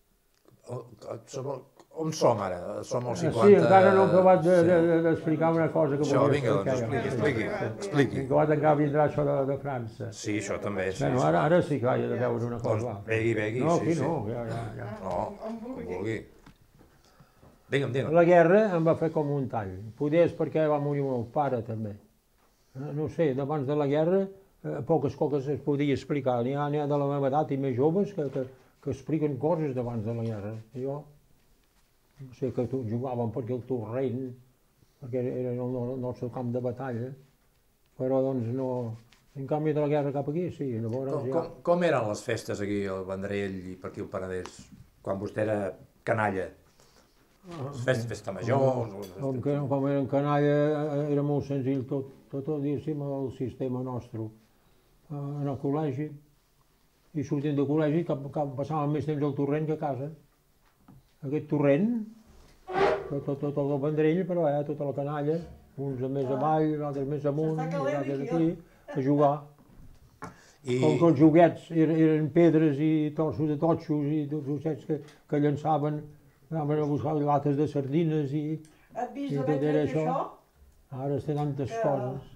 on som ara? Som als cinquanta... Sí, encara no he acabat d'explicar una cosa que això, volia vinga, explicar. doncs expliqui, expliqui, expliqui. Acabat encara vindrà això de, de França. Sí, això també, sí. Bueno, ara, ara sí que hi ha de veure una cosa. Doncs begui, begui, no, sí, aquí sí. no, ja, ja, ja. No, com vulgui. Digue'm, digue'm. La guerra em va fer com un tall. Poder és perquè va morir el meu pare, també. No sé, abans de la guerra, eh, poques coses es podia explicar. N'hi ha, n'hi ha de la meva edat i més joves que, que, que expliquen coses d'abans de la guerra. Jo, no sé, que jugàvem per aquí al torrent, perquè era el, el nostre camp de batalla, però doncs no... En canvi de la guerra cap aquí, sí. Llavors, Com, ja... com, com eren les festes aquí al Vendrell i per aquí al Penedès, quan vostè era canalla? Festa, festa major... Com, que, com era en canalla era molt senzill tot, tot el diguéssim el sistema nostre. En el col·legi, i sortint del col·legi cap, cap, passàvem més temps al torrent que a casa. Aquest torrent, tot, tot, tot el Vendrell, però eh, tota la canalla, uns més avall, altres més amunt, altres aquí, a jugar. I... Com que els joguets eren, eren pedres i trossos de totxos i tots els joguets que, que llançaven, anaven a buscar lates de sardines i, i tot era això. Ara es té tantes que... coses.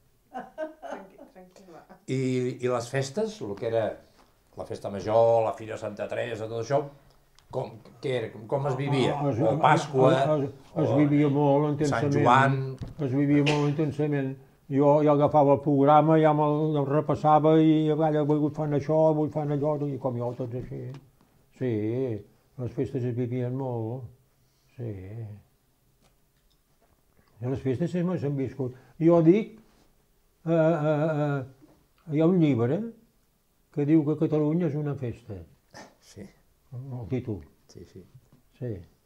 I, I les festes, el que era la festa major, la Fira Santa Teresa, tot això, com, què era, com es vivia? Ah, es, o Pasqua, es, es, es vivia molt intensament. Sant Joan... Es vivia molt intensament. Jo, jo agafava el programa, ja me'l me repassava i a vegades vull fer això, vull fer allò, i com jo, tots així. Sí, les festes es vivien molt, sí. I les festes sempre s'han viscut. Jo dic, eh, eh, eh, hi ha un llibre que diu que Catalunya és una festa. Sí. El títol. Sí, sí. Sí.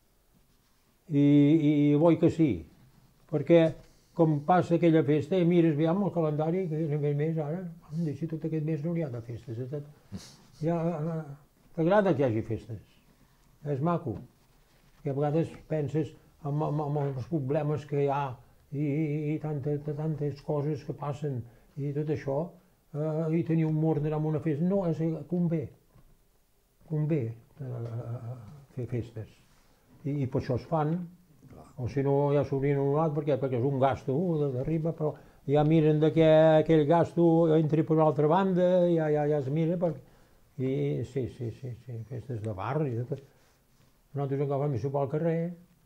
I, i vull que sí, perquè com passa aquella festa, i mires aviam el calendari, que és a més més ara, si tot aquest mes no n'hi ha de festes. Ja, t'agrada que hi hagi festes, és maco, que a vegades penses en, en, en els problemes que hi ha i, i, i tantes, tantes coses que passen i tot això, eh, i tenir un mort d'anar a una festa, no, és, convé, convé eh, fer festes, i, i per això es fan. O si no ja s'haurien anul·lat perquè, perquè és un gasto d'arriba, però ja miren de que aquell gasto entri per l'altra banda, ja, ja, ja es mira. Per... I sí, sí, sí, sí, festes de barri. Nosaltres encara vam sopar al carrer,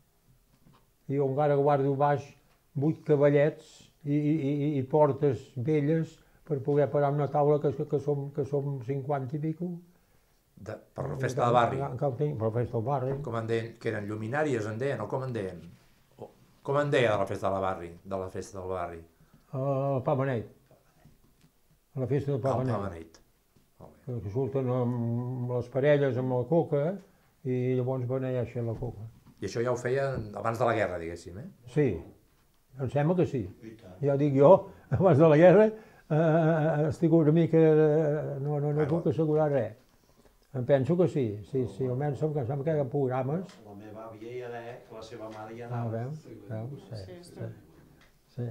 i jo encara guardo baix vuit cavallets i, i, i portes velles per poder parar una taula que, que, som, que som cinquanta i pico. De, per la festa del barri. Per la festa del barri. Com en deien, que eren lluminàries, en deien, o com en deien? Com en deia de la festa del barri, de la festa del barri? El pa beneit. A la festa del pa beneit. El pa beneit. Que surten amb les parelles amb la coca i llavors beneeixen la coca. I això ja ho feien abans de la guerra, diguéssim, eh? Sí, em sembla que sí. Ja dic jo, abans de la guerra, eh, estic una mica... Eh, no, no, no puc assegurar res. Em penso que sí, sí, sí, almenys em sembla que hi ha programes. La meva àvia ja deia que la seva mare ja Ah, anava. veus? Veus? Sí, sí, sí.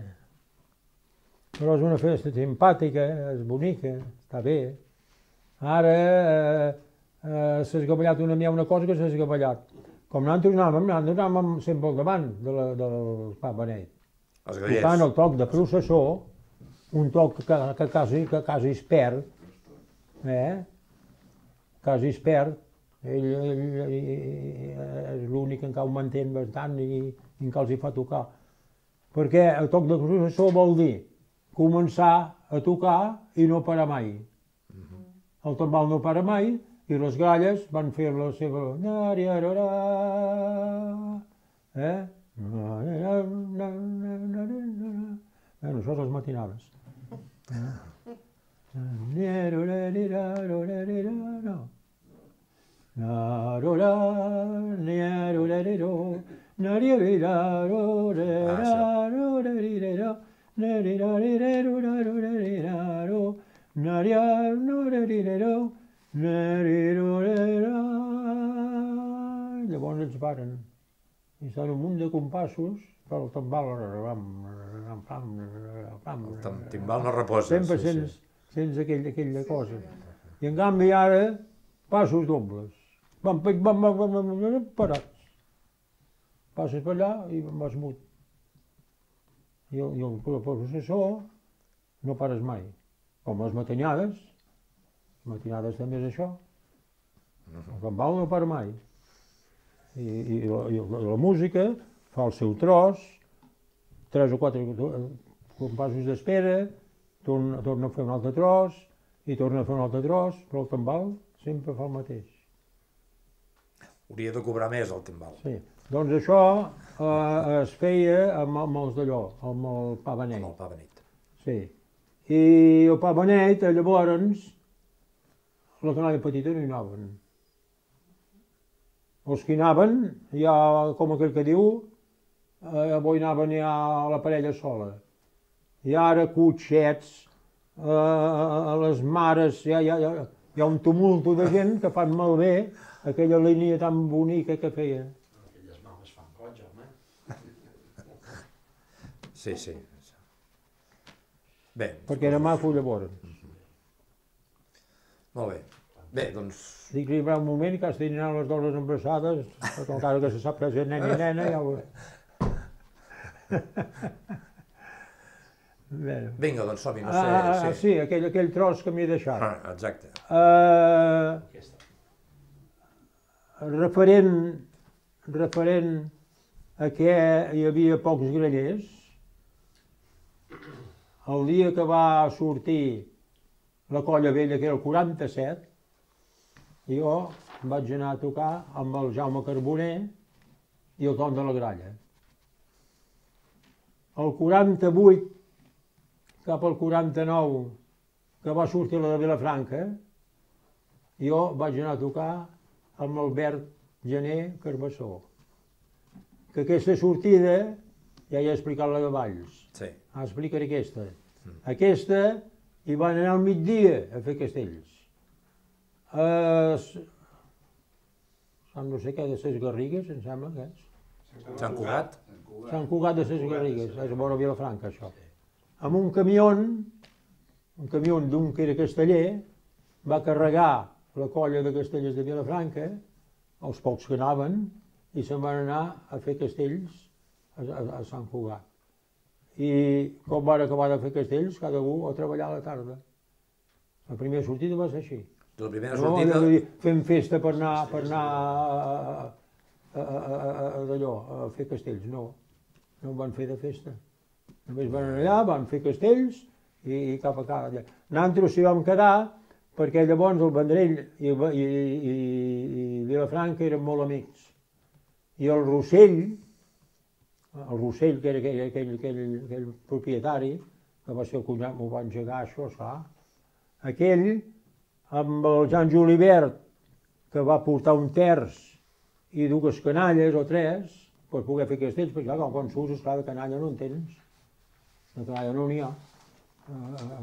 Però és una festa simpàtica, és bonica, està bé. Ara eh, eh, s'ha esgavellat una mica una cosa que s'ha esgavellat. Com nosaltres anàvem, nosaltres anàvem sempre al davant de la, del pa beneit. Els grellers. Tocant el toc de processó, un toc que, que, quasi, que quasi es perd, eh? Quasi es perd. Ell, ell, ell és l'únic que encara ho mantén bastant i, i encara els hi fa tocar. Perquè el toc de processó vol dir començar a tocar i no parar mai. El tambal no para mai i les gralles van fer la seva... Eh? Bueno, això és les matinades. Llavors ells varen. I estan un munt de compassos, però el tambal... El timbal no reposa. Sempre sense, sense aquella, aquella cosa. I en canvi ara, passos dobles. Bam, bam, bam, bam, bam, bam, parats. Passes per allà i vas mut. I el, i el processó no pares mai. Com les matinades. Les matinades també és això. El tambal no para mai. I, i, la, i la música fa el seu tros, tres o quatre compassos d'espera, torna, torna a fer un altre tros, i torna a fer un altre tros, però el tambal sempre fa el mateix. Hauria de cobrar més el timbal. Sí. Doncs això eh, es feia amb, amb els d'allò, amb el pa beneit. Amb el pa beneit. Sí. I el pa beneit, llavors, la canalla petita no hi anaven. Els que hi anaven, ja, com aquell que diu, eh, avui anaven ja a la parella sola. I ara cotxets, eh, les mares, ja, ja, ja, hi ha un tumulto de gent que fan malbé aquella línia tan bonica que feia. Aquelles mames fan goig, home. Sí, sí. Bé. Perquè era maco llavors. Molt bé. Bé, doncs... Dic que hi haurà un moment que has de anar les dones embrassades, però encara que se sap que és nen i nena, ja ho... Vinga, doncs som-hi, no sé... Ah, sí, sí, aquell, aquell tros que m'he deixat. Ah, exacte. Uh, referent, referent a que hi havia pocs grallers, el dia que va sortir la colla vella, que era el quaranta-set, jo vaig anar a tocar amb el Jaume Carboner i el Tom de la Gralla. El quaranta-vuit, cap al quaranta-nou, que va sortir la de Vilafranca, jo vaig anar a tocar amb Albert Gené Carbassó. Que aquesta sortida, ja he explicat la de Valls, sí. ah, explicaré aquesta. Mm. Aquesta hi van anar al migdia a fer castells. Uh, no sé què, de ses Garrigues, em sembla que és. Sant Cugat? Sant Cugat de ses Garrigues, és a vora Vilafranca, això. Amb un camió, un camió d'un que era casteller, va carregar la colla de castellers de Vilafranca, els pocs que anaven, i se'n van anar a fer castells a, a, a Sant Cugat. I com van acabar de fer castells, cada un a treballar a la tarda. La primera sortida va ser així. La primera no, sortida... No, fem festa per anar, per anar a, a, a, a, d'allò, a fer castells, no. No van fer de festa. Només van anar allà, van fer castells i, i cap a cada... Nosaltres s'hi vam quedar perquè llavors el Vendrell i, i, i, i Vilafranca eren molt amics. I el Rossell, el Rossell, que era aquell, aquell, aquell, aquell propietari, que va ser el cunyat, m'ho va engegar això, saps? Aquell, amb el Jan Julibert, que va portar un terç i dues canalles o tres, per poder fer castells, perquè clar, quan surts, esclar, de canalla no en tens. De canalla no n'hi ha. Uh,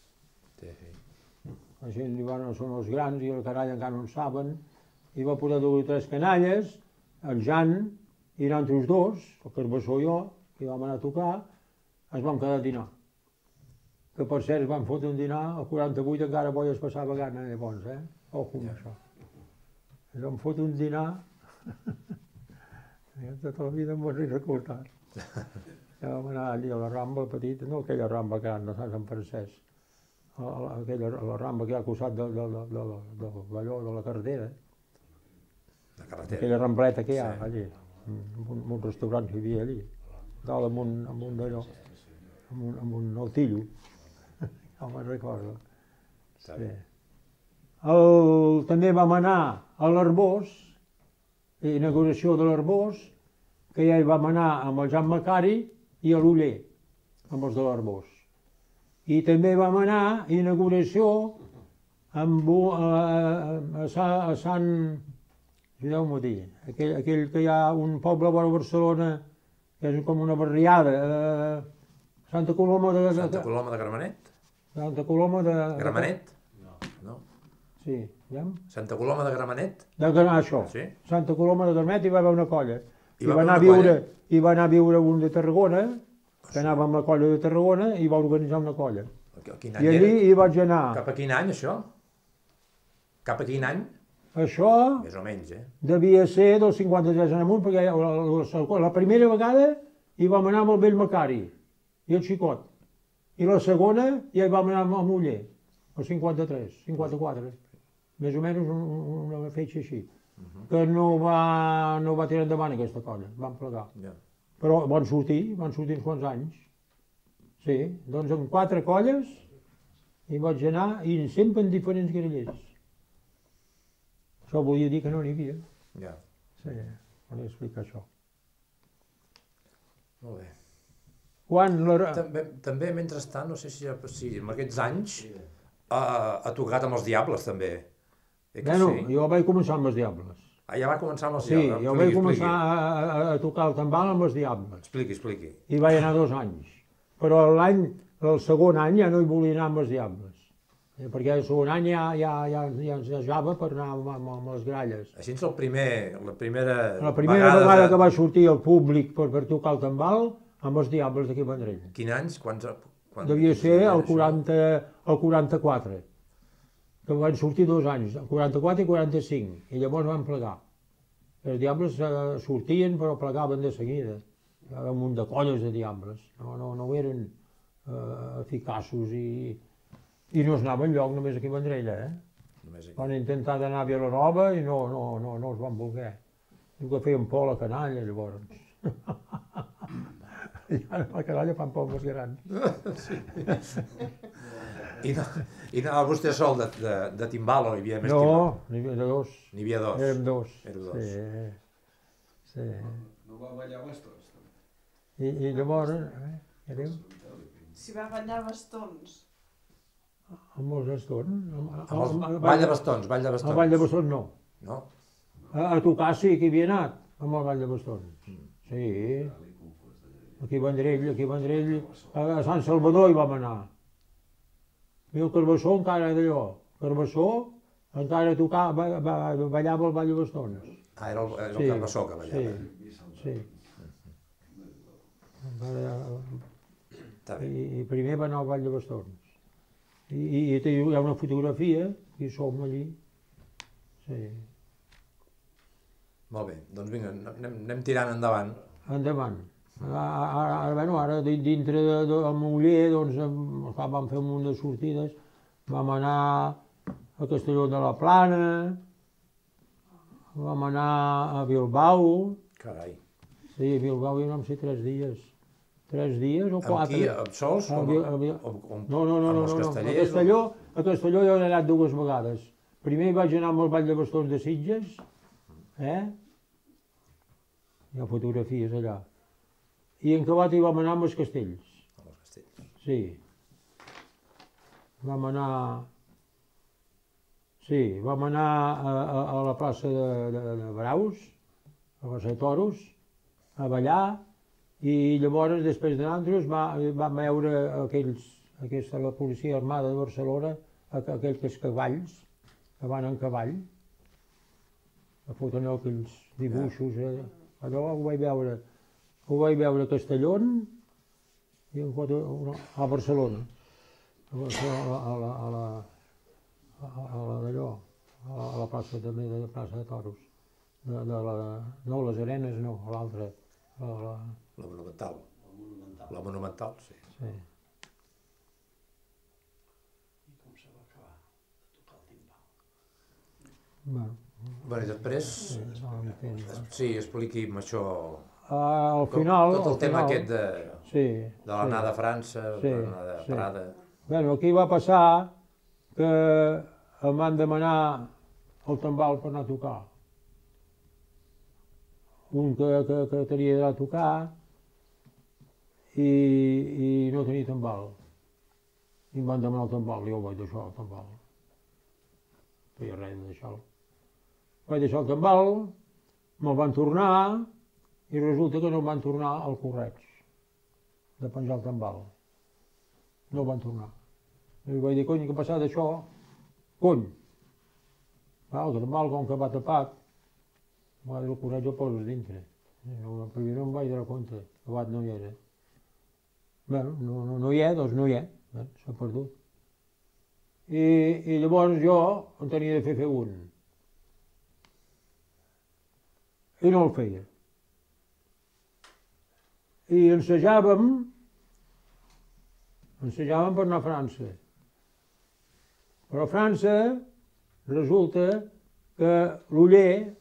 la gent diu, bueno, són els grans i la canalla encara no en saben. I va portar dues o tres canalles, el Jan i nosaltres dos, el Carbassó i jo, que vam anar a tocar, ens vam quedar a dinar. Que per cert van fotre un dinar, el quaranta-vuit encara bo es passava gana llavors, eh? Ojo amb això. Ens vam fotre un dinar, tota la vida m'ho he recordat. Ja vam anar allà a la Rambla petita, no aquella Rambla gran de Sant Francesc, a la, aquella, a la ramba que hi ha al costat de, de, de, de, de, de, de la carretera, La carretera. aquella rambleta que hi ha Sí. allí, amb un, amb un restaurant que hi havia allí, dalt amb un, amb un d'allò, amb un, amb un altillo, no me'n recordo. Està Sí. bé. El, també vam anar a l'Arbós, inauguració de l'Arbós, que ja hi vam anar amb el Jan Macari i a l'Uller, amb els de l'Arbós. I també vam anar a inauguració amb, u- a, a, a, a Sant, ajudeu-m'ho a dir, aquell, aquell que hi ha un poble vora Barcelona, que és com una barriada, eh, Santa Coloma de... de- Santa Coloma de Gramenet? Santa Coloma de... Gramenet? No. No. Sí, ja? Santa Coloma de Gramenet? De Gra- això. Sí. Santa Coloma de Gramenet hi va haver una colla. Hi I va va, haver anar a una viure, colla? hi va anar a viure un de Tarragona, que anava amb la colla de Tarragona i va organitzar una colla. A quin I any allí era? hi vaig anar. Cap a quin any, això? Cap a quin any? Això Més o menys, eh? devia ser del cinquanta-tres en amunt, perquè la, la, la primera vegada hi vam anar amb el vell Macari i el xicot. I la segona ja hi vam anar amb el Muller, el cinquanta-tres, cinquanta-quatre. Més o menys un, un, una fetge així. Que no va, no va tirar endavant aquesta colla, van plegar. Ja. Però van sortir, van sortir uns quants anys. Sí, doncs amb quatre colles hi vaig anar i sempre en diferents grellers. Això volia dir que no n'hi havia. Ja. Sí, volia explicar això. Molt bé. Quan la... També, també mentrestant, no sé si, si en aquests anys ha, ha tocat amb els Diables, també. Eh que Bueno, sí? jo vaig començar amb els Diables. Ah, ja va començar amb els Sí, Diables. jo Expliqui, vaig començar expliqui. a, a, a tocar el tambal amb els Diables. Expliqui, expliqui. I vaig anar dos anys. Però l'any, el segon any ja no hi volia anar amb els Diables. Eh, Perquè el segon any ja, ja, ja, ja ens desava per anar amb, amb, amb les gralles. Així és el primer, la primera, La primera vegada de... que va sortir el públic per, per tocar el tambal amb els Diables d'aquí a Vendrell. Quin anys? Quants, quan, Devia ser el, això? quaranta, el quaranta-quatre, que van sortir dos anys, el quaranta-quatre i quaranta-cinc, i llavors van plegar. Els Diables eh, sortien però plegaven de seguida. Hi havia un munt de colles de Diables, no, no, no eren eh, eficaços i, i no es anava enlloc només aquí a Vendrell, eh? Només aquí. Van intentar d'anar a Vilanova i no, no, no, no els van voler. Diu que feien por a la canalla, llavors. I ara a la canalla fan por més grans. I, no, I anava vostè sol de, de, de timbal o hi havia més No, timbal? n'hi havia dos. N'hi havia dos. Érem dos. Éreu dos. Sí, sí. No va ballar bastons, també. I, i llavors, eh, què diu? Si va ballar bastons. Amb els bastons? Amb, Amb els, ball de bastons, ball de bastons. El ball de bastons no. No? A, a tocar sí que hi havia anat, amb el ball de bastons. Sí. Aquí a Vendrell, aquí a Vendrell, a Sant Salvador hi vam anar. I el Carbassó encara d'allò. Carbassó encara tocava, ba, ba, ballava el ball de bastons. Ah, era el, era el Sí, Carbassó que ballava. Sí, sí. Encara, Està bé. I, i primer va anar al ball de bastons. I, i, i té- hi ha una fotografia, i som allí. Sí. Molt bé, doncs vinga, anem, anem tirant endavant. Endavant. Ara, ara, ara, bueno, ara din- dintre de, de, de Moller, doncs, em- clar, vam fer un munt de sortides. Vam anar a Castelló de la Plana, vam anar a Bilbao. Carai. Sí, a Bilbao hi vam ser tres dies. Tres dies o Amb quatre. qui? Amb sols? A Com, Bil- a Bil- com, com, No, no, no, amb no, els no, no. A castellers? Castelló, a Castelló jo he anat dues vegades. Primer hi vaig anar amb el Ball de Bastons de Sitges, eh? Hi ha fotografies allà. I en acabat hi vam anar amb els castells. Amb els castells. Sí. Vam anar... Sí, vam anar a, a, a la plaça de, de, de Braus, a la plaça de Toros, a ballar, i llavors, després de nosaltres, va, vam veure aquells, aquesta, la policia armada de Barcelona, aqu- aquells cavalls, que van en cavall, que foten aquells dibuixos. Eh? Allò ho vaig veure, ho vaig veure a Castelló i en foto, no, a Barcelona, a Barcelona, a la, a la, a la d'allò, a la, a la plaça també de la plaça de Toros, de, de la, no, les Arenes no, a l'altra, a la, La monumental. El monumental. La monumental, sí. sí. Bueno, Bueno, i després, sí, no l'entenc. sí, expliqui'm això, Ah, al final... tot el al tema final, aquest de, Sí. de l'anada a França, Sí, l'anada a sí. Prada. Bueno, aquí va passar que em van demanar el tambal per anar a tocar. Un que, que, que tenia d'anar a tocar i, i no tenia tambal. I em van demanar el tambal, i jo vaig deixar el tambal. No feia res de deixar-lo. Vaig deixar el tambal, me'l van tornar i resulta que no em van tornar el correig de penjar el tambal. No el van tornar. I vaig dir, cony, què ha passat això? Cony! Va, el tambal, com que va tapat, va dir, el correig el poses dintre. No, perquè no em vaig donar compte, abat no hi era. Bé, no, no, no hi és, doncs no hi és, s'ha perdut. I, I llavors jo en tenia de fer fer un. I no el feia. I ensejàvem, ensejàvem per anar a França. Però a França resulta que l'Oller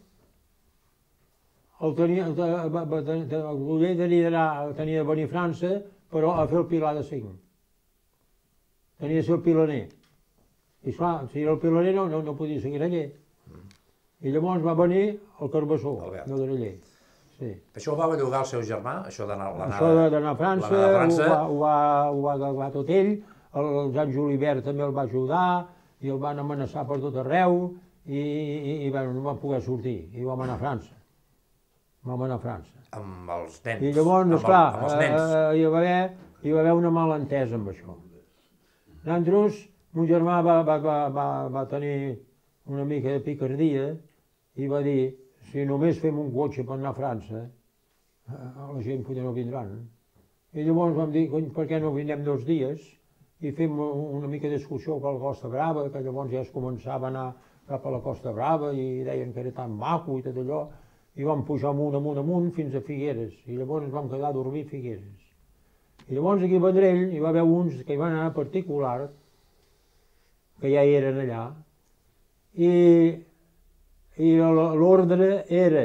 el tenia, l'Oller tenia d'anar, tenia de venir a França, però a fer el pilar de cinc. Tenia de ser el pilaner. I esclar, si era el pilaner no, no, no podia seguir allà. I llavors va venir el Carbassó, de Graller. Sí. Això ho va bellugar el seu germà, això d'anar a l'anada Això d'anar a França, l'anada a França. Ho, va, ho, va, ho va agafar tot ell, el, el Jan Julibert també el va ajudar, i el van amenaçar per tot arreu, i, i, i bueno, no va poder sortir, i vam anar a França. Vam anar a França. Amb els nens. I llavors, amb, esclar, el, amb els nens. eh, hi, va haver, hi va haver una malentesa amb això. Nosaltres, mon germà va, va, va, va, va tenir una mica de picardia i va dir, si només fem un cotxe per anar a França, eh, la gent potser no vindran. I llavors vam dir, cony, per què no vindrem dos dies i fem una mica d'excursió per la Costa Brava, que llavors ja es començava a anar cap a la Costa Brava i deien que era tan maco i tot allò, i vam pujar amunt, amunt, amunt fins a Figueres, i llavors ens vam quedar a dormir a Figueres. I llavors aquí a Vendrell hi va haver uns que hi van anar particular, que ja eren allà, i, i l'ordre era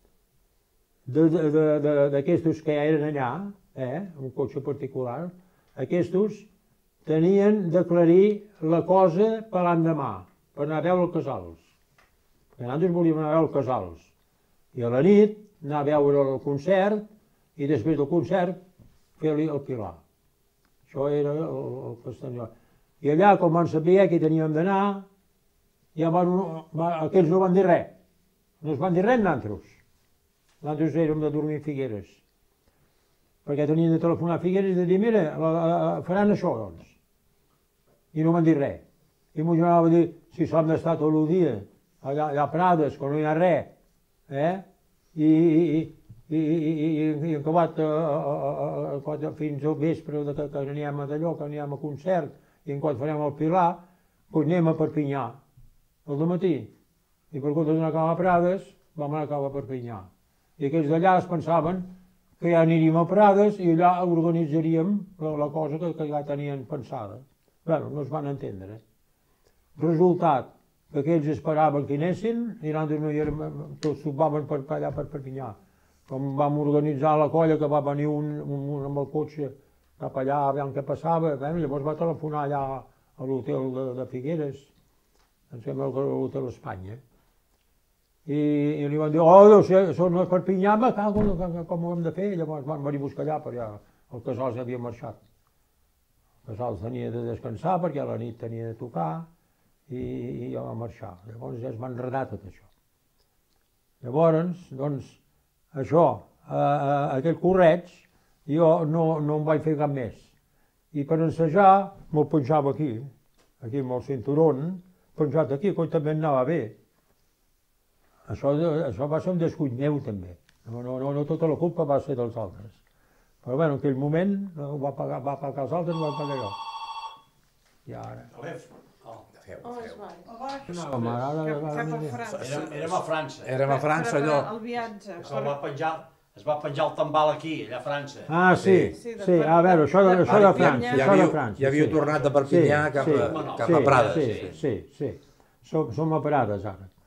d'aquestos que ja eren allà, eh, un cotxe particular, aquestos tenien d'aclarir la cosa per l'endemà, per anar a veure el Casals. Perquè nosaltres volíem anar a veure el Casals. I a la nit anar a veure el concert i després del concert fer-li el pilar. Això era el, el Castanyol. I allà, com van saber que teníem d'anar, ja van, va, aquells no van dir res. No es van dir res nosaltres. Nosaltres érem de dormir a Figueres. Perquè tenien de telefonar a Figueres i de dir, mira, la, la, faran això, doncs. I no van dir res. I mon germà va dir, si s'han d'estar tot el dia allà, allà a Prades, que no hi ha res, eh? I, i, i, i, i acabat a, a, a, fins al vespre de que, que anem a d'allò, que anem a concert, i en quan farem el Pilar, doncs anem a Perpinyà, al dematí. I per comptes d'anar a Cava Prades, vam anar a Cava Perpinyà. I aquells d'allà es pensaven que ja aniríem a Prades i allà organitzaríem la, la cosa que, que ja tenien pensada. Bé, no es van entendre. Resultat, que aquells esperaven que anessin i nosaltres no hi érem, tots topaven per allà per Perpinyà. Com vam organitzar la colla que va venir un, un, un amb el cotxe cap allà a veure què passava, bé, llavors va telefonar allà a l'hotel de, de Figueres, em sembla que era l'hotel Espanya, i, i li van dir, oh, Déu, si són a Perpinyà, me cago, com ho hem de fer? Llavors van venir a buscar allà, perquè el Casals havia marxat. El Casals tenia de descansar, perquè a la nit tenia de tocar, i, i ja va marxar. Llavors ja es va enredar tot això. Llavors, doncs, això, eh, aquell correig, jo no, no em vaig fer cap més. I per ensejar me'l penjava aquí, aquí amb el cinturon, penjat aquí, que també anava bé. Això, això va ser un descuit meu també. No, no, no, no tota la culpa va ser dels altres. Però bé, en aquell moment ho va pagar, va pagar els altres, ho va pagar jo. I ara... Telèfon. Oh. Feu, Oh, es feu. va. No, home, ara... Cap, cap a França. Érem, érem a França. Érem a França, allò. El viatge. Es va penjar, es va penjar el tambal aquí, allà a França. Ah, sí, Sí, de sí, a veure, això de, això de Perpinyà. França, Ja això de havíeu, França. ja havíeu sí. tornat de Perpinyà Sí, cap, sí, a, cap sí, a Prades. Sí, sí, sí. Som, som a Prades, ara.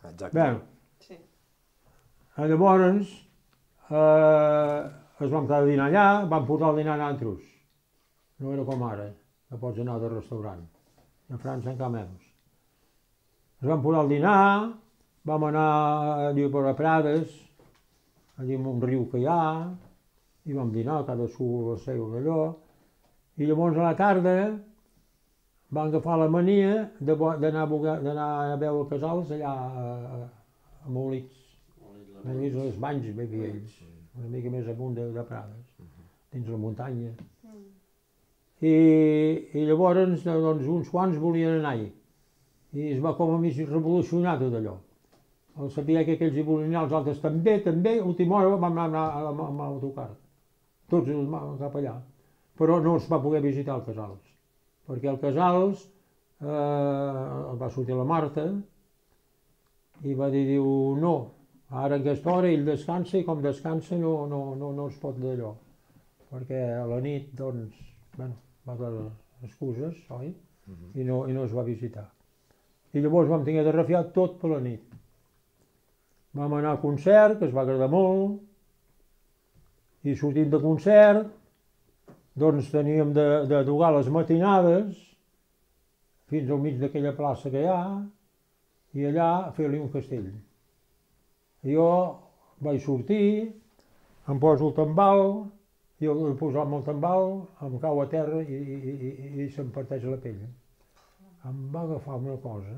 Exacte. Bé, Sí. llavors eh, es vam quedar a dinar allà, vam posar el dinar a nosaltres. No era com ara, que pots anar de restaurant. A França encara menys. Es vam posar el dinar, vam anar allà per a Prades, allà en un riu que hi ha, i vam dinar, cadascú el seu d'allò, i llavors a la tarda van agafar la mania d'anar a, bugar- d'anar a veure casals allà a, a Molits, a Molits a les Banys, bé que ells, una mica més amunt de, de Prades, dins la muntanya. I, i llavors doncs, uns quants volien anar-hi, i es va com a mig revolucionar tot allò. El sabia que aquells hi volien anar, els altres també, també, a última hora vam anar a- amb amb l'autocar, tots els ma- cap allà, però no es va poder visitar el Casals, perquè el Casals eh, va sortir la Marta i va dir, diu, no, ara en aquesta hora ell descansa i com descansa no, no, no, no es pot d'allò, perquè a la nit, doncs, bueno, va haver excuses, oi? I no, i no es va visitar. I llavors vam tenir de refiar tot per la nit. Vam anar a concert, que es va agradar molt, i sortint de concert, doncs teníem de, de dugar les matinades fins al mig d'aquella plaça que hi ha, i allà fer-li un castell. Jo vaig sortir, em poso el tambal, i al posar-me el tambal em cau a terra i, i, i, i se'm parteix la pell. Em va agafar una cosa,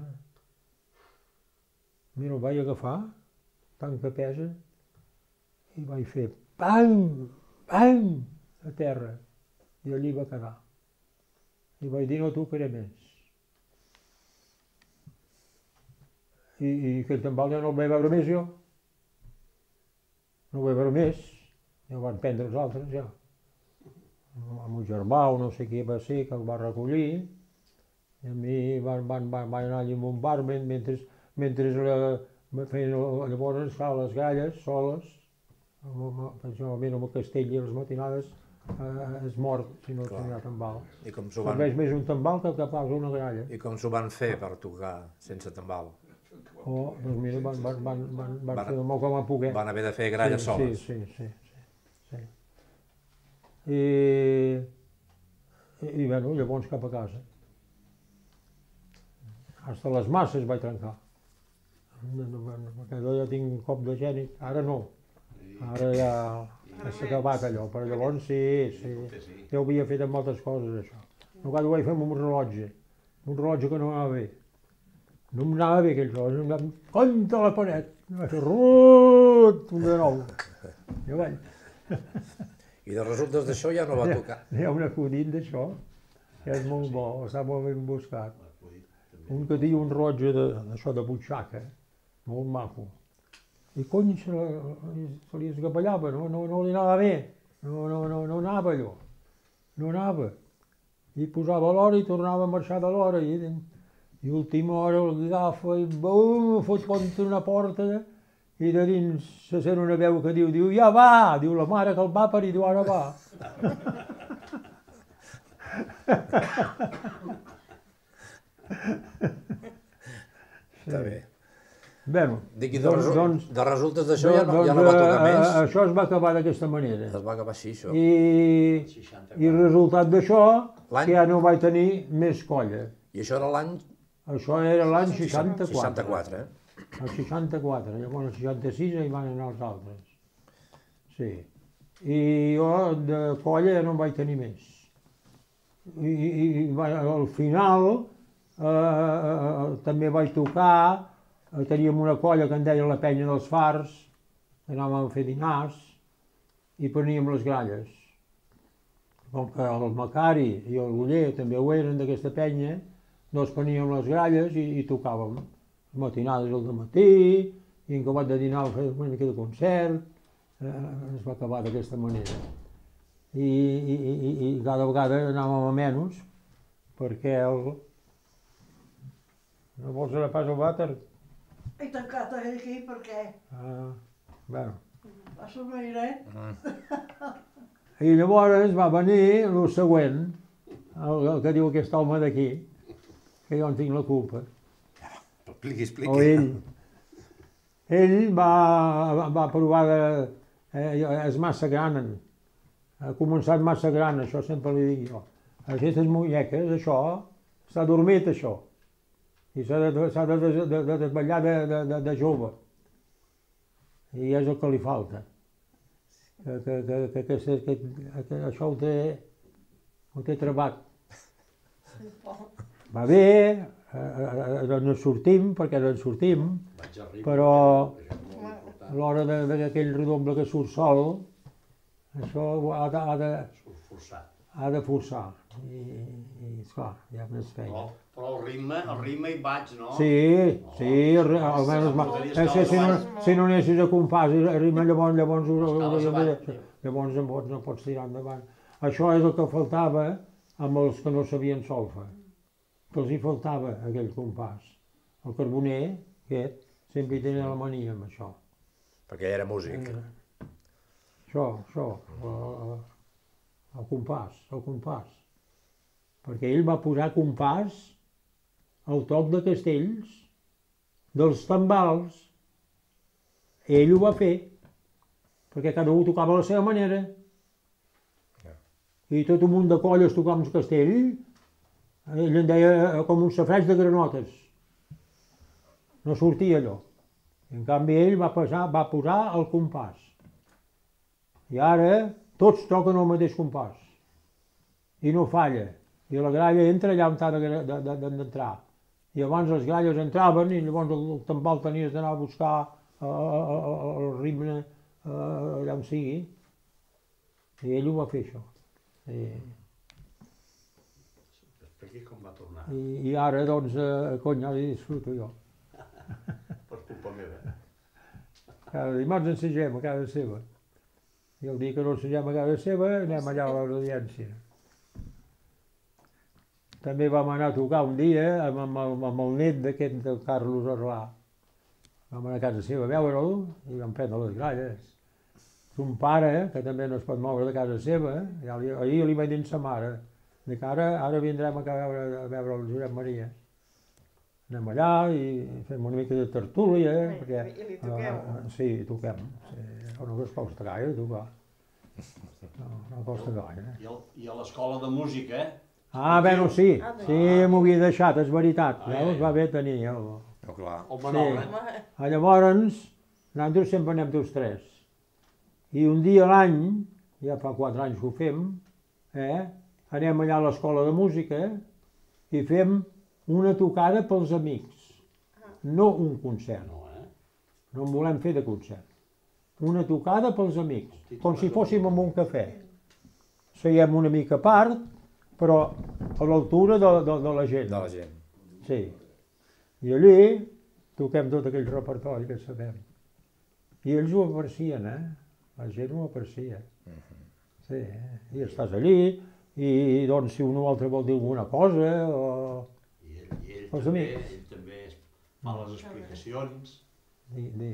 mira, el vaig agafar, tant que pesa, i vaig fer pam, pam, a terra, i allí va quedar. I vaig dir, no tocaré més. I, i aquell tambal ja no el vaig veure més jo. No el vaig veure més. Ja ho van prendre els altres, ja. El meu germà o no sé qui va ser que el va recollir, i a mi van, van, van, van anar allà en un bar mentre, mentre la, feien llavors clar, les galles soles, principalment amb el castell i les matinades, eh, és mort si no tenia tambal. I com s'ho van... Serveix més un tambal que que pas una gralla. I com s'ho van fer per tocar sense tambal? Oh, doncs mira, van, van, van, van, van Van- fer el molt com a poder. Van haver de fer gralles sí, soles. Sí, sí, sí. sí, sí. I, i, bueno, llavors cap a casa. Hasta les masses vaig trencar. Perquè jo ja tinc un cop de gènit, ara no. Ara ja, ja s'ha acabat allò, però llavors sí, sí. Ja ho havia fet amb moltes coses, això. No cal ho vaig fer amb un rellotge, un rellotge que no anava bé. No em anava bé aquell rellotge, em anava contra la paret. Em va fer rut, un de nou. Jo vaig. I de resultes d'això ja no va tocar. Hi ha un acudit d'això, que és molt bo, està molt ben buscat. Un que tenia un rellotge d'això de butxaca, molt maco. I cony, se, se li esgapellava, no, no, no li anava bé, no, no, no, no anava allò, no anava. I posava l'hora i tornava a marxar de l'hora, i, i última hora el agafa i bum, fot contra una porta, i de dins se sent una veu que diu, diu, ja va, diu la mare que el va parir, diu, ara va. Està bé. Bueno, Dic, i de, doncs, resu... doncs, de resultes d'això ja, no, ja no doncs, va tocar eh, més. Això es va acabar d'aquesta manera. Es va acabar així, això. I, i resultat d'això, L'any? que ja no vaig tenir més colla. I això era l'any Això era l'any seixanta-quatre. seixanta-quatre, eh? El seixanta-quatre, llavors el seixanta-sis hi van anar els altres. Sí. I jo de colla ja no en vaig tenir més. I, i, i va- al final eh, també vaig tocar, eh, teníem una colla que en deia la penya dels fars, que anàvem a fer dinars i preníem les gralles. Com que el Macari i el Guller també ho eren d'aquesta penya, doncs preníem les gralles i, i tocàvem. Matinades al matí, i en acabat de dinar fèiem una mica de concert, eh, es va acabar d'aquesta manera. I, i, i, i cada vegada anàvem a menys, perquè el... No vols anar pas al vàter? He tancat aquí perquè Ah, bueno. passa un airet. I llavors va venir el següent, el, el que diu aquest home d'aquí, que jo en tinc la culpa. Expliqui, O ell. ell va, va provar de... Eh, és massa gran, ha començat massa gran, això sempre li dic jo. Aquestes muñeques, això, s'ha dormit, això. I s'ha de, s'ha de, de, de, de desvetllar de, de, de, de jove. I és el que li falta. Que, que, que, que, que, que, que això ho té, ho té trebat. Va bé, eh, eh, ens sortim, perquè ens sortim, però a l'hora d'aquell redomble que surt sol, això ha de, ha de, ha de forçar. I, i esclar, hi ha més feina. Però, però el ritme, el ritme hi vaig, no? Sí, sí, almenys, és que si no, si no anessis a compàs, el ritme llavors, llavors, llavors, llavors no pots, no pots tirar endavant. Això és el que faltava amb els que no sabien solfa, que els hi faltava aquell compàs. El carboner, aquest, sempre hi tenia la mania amb això. Perquè era músic. Eh, això, això, el, el compàs, el compàs. Perquè ell va posar compàs al toc de castells, dels tambals. Ell ho va fer, perquè cada un tocava a la seva manera. I tot un munt de colles tocant el castell, ell en deia com un safreig de granotes. No sortia allò. En canvi ell va, passar, va posar el compàs. I ara tots toquen el mateix compàs. I no falla. I la gralla entra allà on ha d'entrar. I abans les gralles entraven i llavors el tambal tenies d'anar a buscar el ritme allà on sigui. I ell ho va fer, això. I, Expliqui com va tornar. i, i ara, doncs, eh, cony, ara hi disfruto jo. Per culpa meva. Cada dimarts ensegem a casa seva. I el dia que no ensegem a casa seva anem allà a l'audiència. També vam anar a tocar un dia amb, amb, el, amb el net d'aquest del Carlos Arlà. Vam anar a casa seva a veure'l i vam prendre les gralles. Son pare, que també no es pot moure de casa seva, ja li, ahir li vaig dir a sa mare, que ara, ara vindrem a veure, a veure el Josep Maria. Anem allà i fem una mica de tertúlia. I, perquè, i li toqueu? Uh, sí, toquem. Sí, no es costa gaire tocar. No, no costa gaire. I, el, i a l'escola de música, eh? Ah, bé, no, sí, Ah, sí, m'ho havia deixat, és veritat. Ah, Veus? ja, ja. Va bé tenir el... No, clar. El Manol, Sí. eh? Ah, llavors, nosaltres sempre anem tots tres. I un dia a l'any, ja fa quatre anys que ho fem, eh, anem allà a l'escola de música i fem una tocada pels amics. No un concert. No, eh? No en volem fer de concert. Una tocada pels amics, com si fóssim en un cafè. Seiem una mica a part, però a l'altura de, de, de la gent. De la gent. Sí. I allí toquem tot aquell repertori que sabem. I ells ho aprecien, eh? La gent ho aprecia. Sí, eh? I estàs allí, i doncs si un o altre vol dir alguna cosa, o... I ell, i ell, Els també, amics. ell també fa les explicacions. Di, di...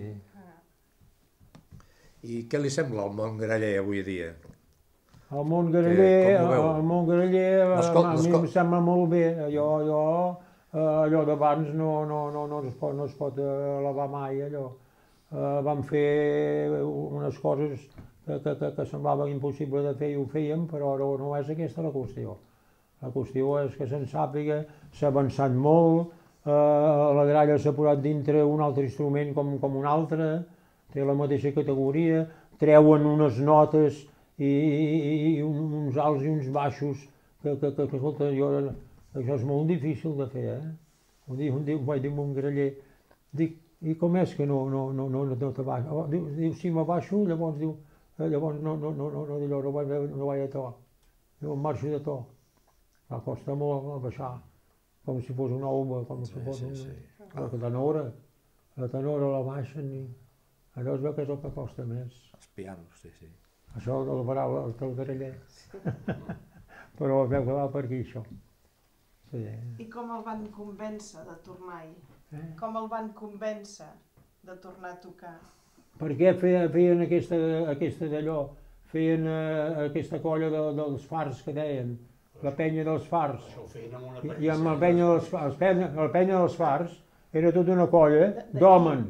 I què li sembla el món graller avui dia? El món graller, Com ho veu? el món graller, L'escol- a mi l'escol- em sembla molt bé. Allò, allò, eh, allò d'abans no, no, no, no, es pot, no es pot elevar mai, allò. Uh, vam fer unes coses que, que, que, que semblaven impossible de fer i ho fèiem, però no, no és aquesta la qüestió. La qüestió és que se'n sàpiga, s'ha avançat molt, uh, la gralla s'ha posat dintre un altre instrument com, com un altre, té la mateixa categoria, treuen unes notes i, i, i uns alts i uns baixos, que, que, que, que escolta, jo, això és molt difícil de fer, eh? Un dia, un dia ho vaig dir a un graller, dic, i com és que no, no, no, no, no t'abaixo? Oh, diu, diu, si m'abaixo, llavors diu, eh, llavors no, no, no, no, no, no, no, vaig, no vaig a to. Diu, em marxo de to. Va costar molt baixar, com si fos una ova, com si fos una... Sí, sí. La tenora, la tenora la baixen i allò es veu que és el que costa més. Els pianos, sí, sí. Això del barau, el del graller. Però es veu que va per aquí, això. Sí. I com el van convèncer de tornar-hi? Eh? Com el van convèncer de tornar a tocar? Per què feien, feien aquesta, aquesta d'allò? Feien eh, aquesta colla de, dels fars que deien, la penya dels fars. Això ho feien amb una I, i amb la penya dels fars, penya, la penya dels fars era tota una colla d'hòmens. Sí.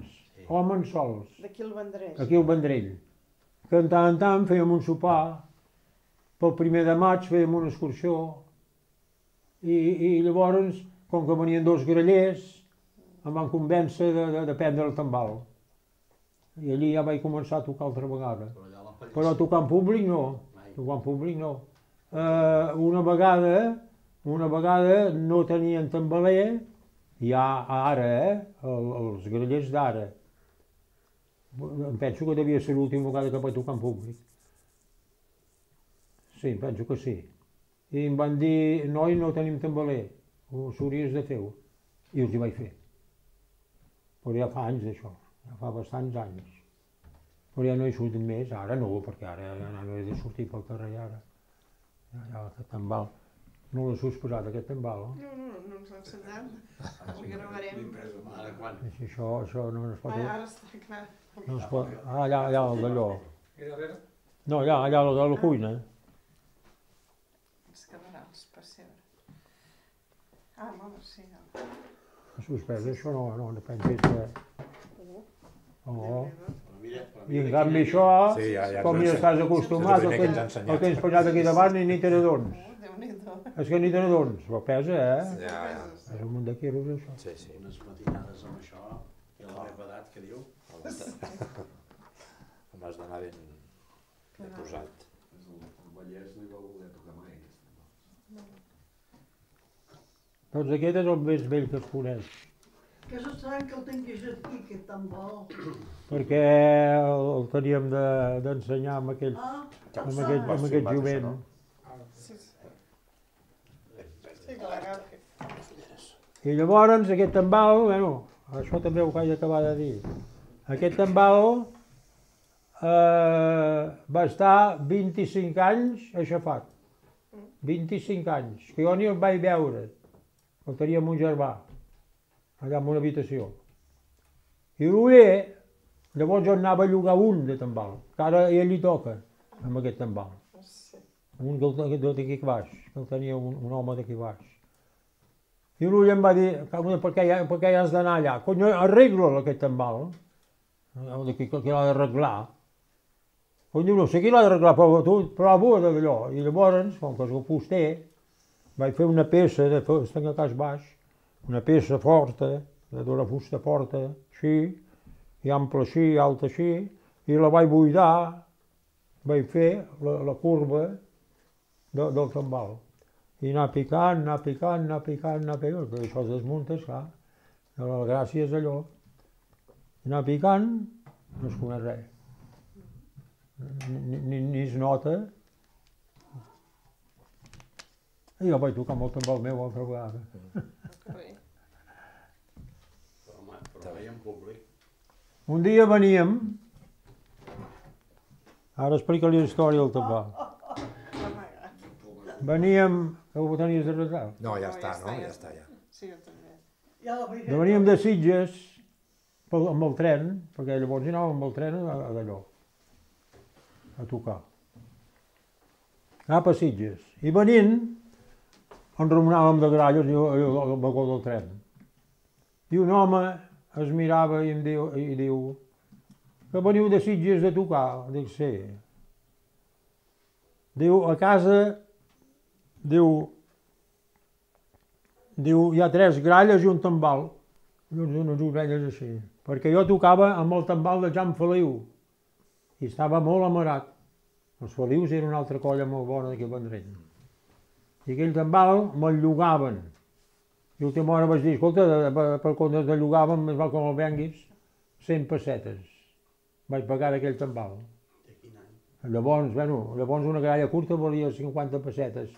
homes sols, D'aquí el Vendrell. aquí al Vendrell. Que en tant en tant fèiem un sopar, pel primer de maig fèiem una excursió, i, i llavors, com que venien dos grallers, em van convèncer de, de, de prendre el tambal. I allí ja vaig començar a tocar altra vegada. Però allà a la Pallissa- Però tocar en públic no, Mai. tocar en públic no. Eh, una vegada, una vegada no tenien tambaler, ja ara, eh, el, els grallers d'ara. Em penso que devia ser l'última vegada que vaig tocar en públic. Sí, penso que sí. I em van dir, noi, no tenim tambaler, ho s'hauries de fer-ho. I els hi vaig fer. Però ja fa anys d'això, ja fa bastants anys. Però ja no he sortit més, ara no, perquè ara ja no he de sortir pel carrer ara. Ja, ja, aquest tambal. No l'he sospesat, aquest tambal, no? No, no, no ens l'ha ensenyat. El gravarem. Ara quan? Així, això, això no es pot... Ai, ara està clar. No es pot... Ah, allà, allà, el d'allò. I darrere? No, allà, allà, el de la cuina. Ens quedarà els pessebre. Ah, home, sí. No. Suspès, això no, no, no pensis que... Oh. Però mira, però I en mira canvi quina- això, Sí, ja- ja com ens ja ho estàs ense- acostumat, ens ho el primer que ens tens, ha ensenyat. el tens posat aquí davant i ni te n'adones. Oh, Déu-n'hi-do. És que ni te n'adones, però pesa, eh? Ja, ja. És un munt de quilos, això. Sí, sí. Unes matinades amb això, i a la meva edat, que diu? Em has d'anar ben, ben posat. El Vallès no hi va voler tocar mai. Doncs aquest és el més vell que es coneix, Que és estrany que el tinguis aquí, aquest tambal. perquè el, el teníem de- d'ensenyar amb aquell, Ah, amb aquest, amb aquest filmat, jovent. això, no? Sí, sí. Sí, que l'agafi. I llavors aquest tambal, bueno, això també ho vaig acabar de dir, aquest tambal eh, va estar vint-i-cinc anys aixafat, vint-i-cinc anys, que jo ni el vaig veure, el tenia amb un germà, allà en una habitació. I l'Uller, llavors jo anava a llogar un de tambal, que ara a ell li toca, amb aquest tambal. Sí. Un del- del- d'aquí baix, que el tenia un, un home d'aquí baix. I l'Ull em va dir, "Cabrona, per què, hi- per què hi has d'anar allà? Conyo, arregla aquest tambal. D'aquí que l'ha d'arreglar. Conyo, no sé qui l'ha d'arreglar, però tu prova d'allò. I llavors, com que el fuster, vaig fer una peça de fusta a cas baix, una peça forta, d'una fusta forta, així, i ampla així, alta així, i la vaig buidar, vaig fer la, la curva de, del tambal. I anar picant, anar picant, anar picant, anar picant, perquè això es desmunta, esclar. La gràcia és allò. Anar picant, no es coneix res. Ni, ni, ni es nota. I jo vaig tocar amb el tambal meu altra vegada. Que bé. Però, home, però veia en públic. Un dia veníem, ara explica-li la història del tambal. Veníem, que ho tenies de retard? No, ja No, està, ja no? està, ja Ja està, ja. Sí, jo també. ja la vaig No veníem de Sitges pel, amb el tren, perquè llavors hi anàvem amb el tren a, a d'allò, a tocar. Cap a Sitges. I venint, ens remunàvem de gralles al vagó del tren. I un home es mirava i em diu, i diu que veniu de Sitges de tocar. Dic, sí. Diu, a casa, diu, diu, hi ha tres gralles i un tambal. I unes orelles així. Perquè jo tocava amb el tambal de Jan Feliu i estava molt amarat. Els Felius era una altra colla molt bona d'aquí a Vendrell. I aquell tambal me'l llogaven. I a última hora vaig dir, escolta, per, per compte de llogaven, més val que me'l venguis, cent pessetes. Vaig pagar d'aquell tambal. De quin any? Llavors, bueno, llavors una gralla curta valia cinquanta pessetes.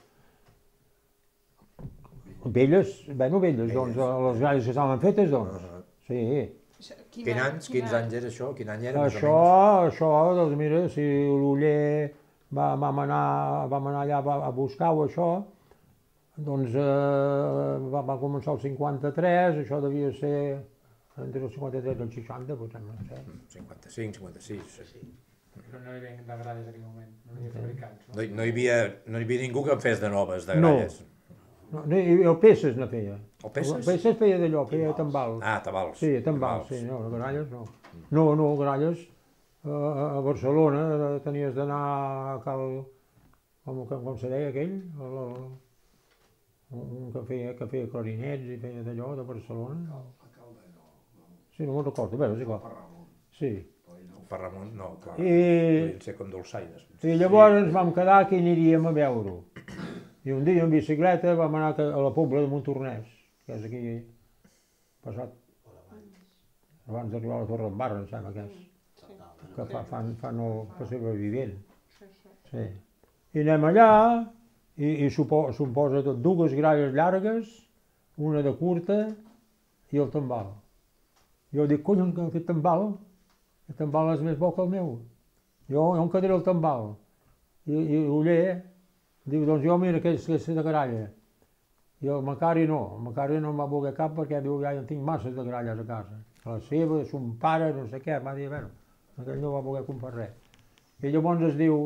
Velles, bueno, velles, doncs, les gralles que estaven fetes, doncs. Sí. Això, Quin anys, quins anys era això? Quin any era, més o Això, menys? això, doncs mira, si l'Uller va, vam, anar, vam anar allà a, a buscar-ho, això, doncs eh, va, va començar el cinquanta-tres, això devia ser entre el cinquanta-tres i el seixanta, potser no sé. cinquanta-cinc, cinquanta-sis, sí. Però no hi havia de grades en aquell moment, no hi havia fabricants. No, hi- no, hi havia, no hi havia ningú que en fes de noves, de No. gralles. No, no, i el Peces no feia. El Peces? El Peces feia d'allò, feia tambal. Ah, tabals. Sí, tambal, sí, no, Gralles no. No, no, Gralles, a, a Barcelona tenies d'anar a cal... Com, com se deia aquell? El, el, un que feia, que feia clarinets i feia d'allò, de Barcelona. Alcalde no, no. Sí, no me'n recordo, bé, és igual. Per Ramon. Sí. Per Ramon, no, clar. I, Podien ser com dolçaires. i llavors ens vam quedar que hi aniríem a veure-ho. I un dia en bicicleta vam anar a la Pobla de Montornès, que és aquí, passat, abans d'arribar a la Torre d'Embarra, em sembla que és, que fa, fan, fan el passeig vivent. Sí. I anem allà, i, i supo, suposa tot dues gralles llargues, una de curta i el tambal. Jo dic, cony, aquest tambal, el tambal és més bo que el meu. Jo, jo em quedaré el tambal. I, i l'Oller diu, doncs jo mira que és, que és de gralla. I el Macari no, el Macari no em va voler cap perquè diu, ja en tinc masses de gralles a casa. La seva, de son pare, no sé què, m'ha dit, bueno, aquell no va voler comprar res. I llavors es diu,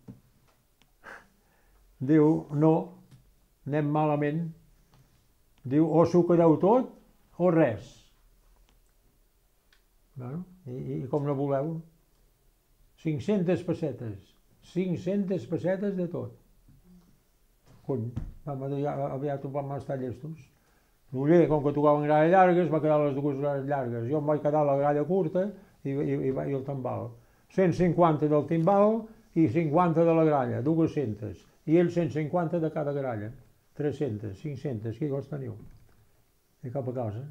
diu, no, anem malament. Diu, o s'ho quedeu tot o res. Bueno, i, i com no voleu? cinc-centes pessetes. cinc-centes pessetes de tot. Cony, vam, aviat vam estar llestos. L'Oller, com que tocaven gralles llargues, va quedar les dues gralles llargues. Jo em vaig quedar la gralla curta i, i, i, i el tambal. cent cinquanta del timbal i cinquanta de la gralla, dues-centes. I ells cent cinquanta de cada gralla. tres-centes, cinc-centes, qui els teniu? I cap a casa.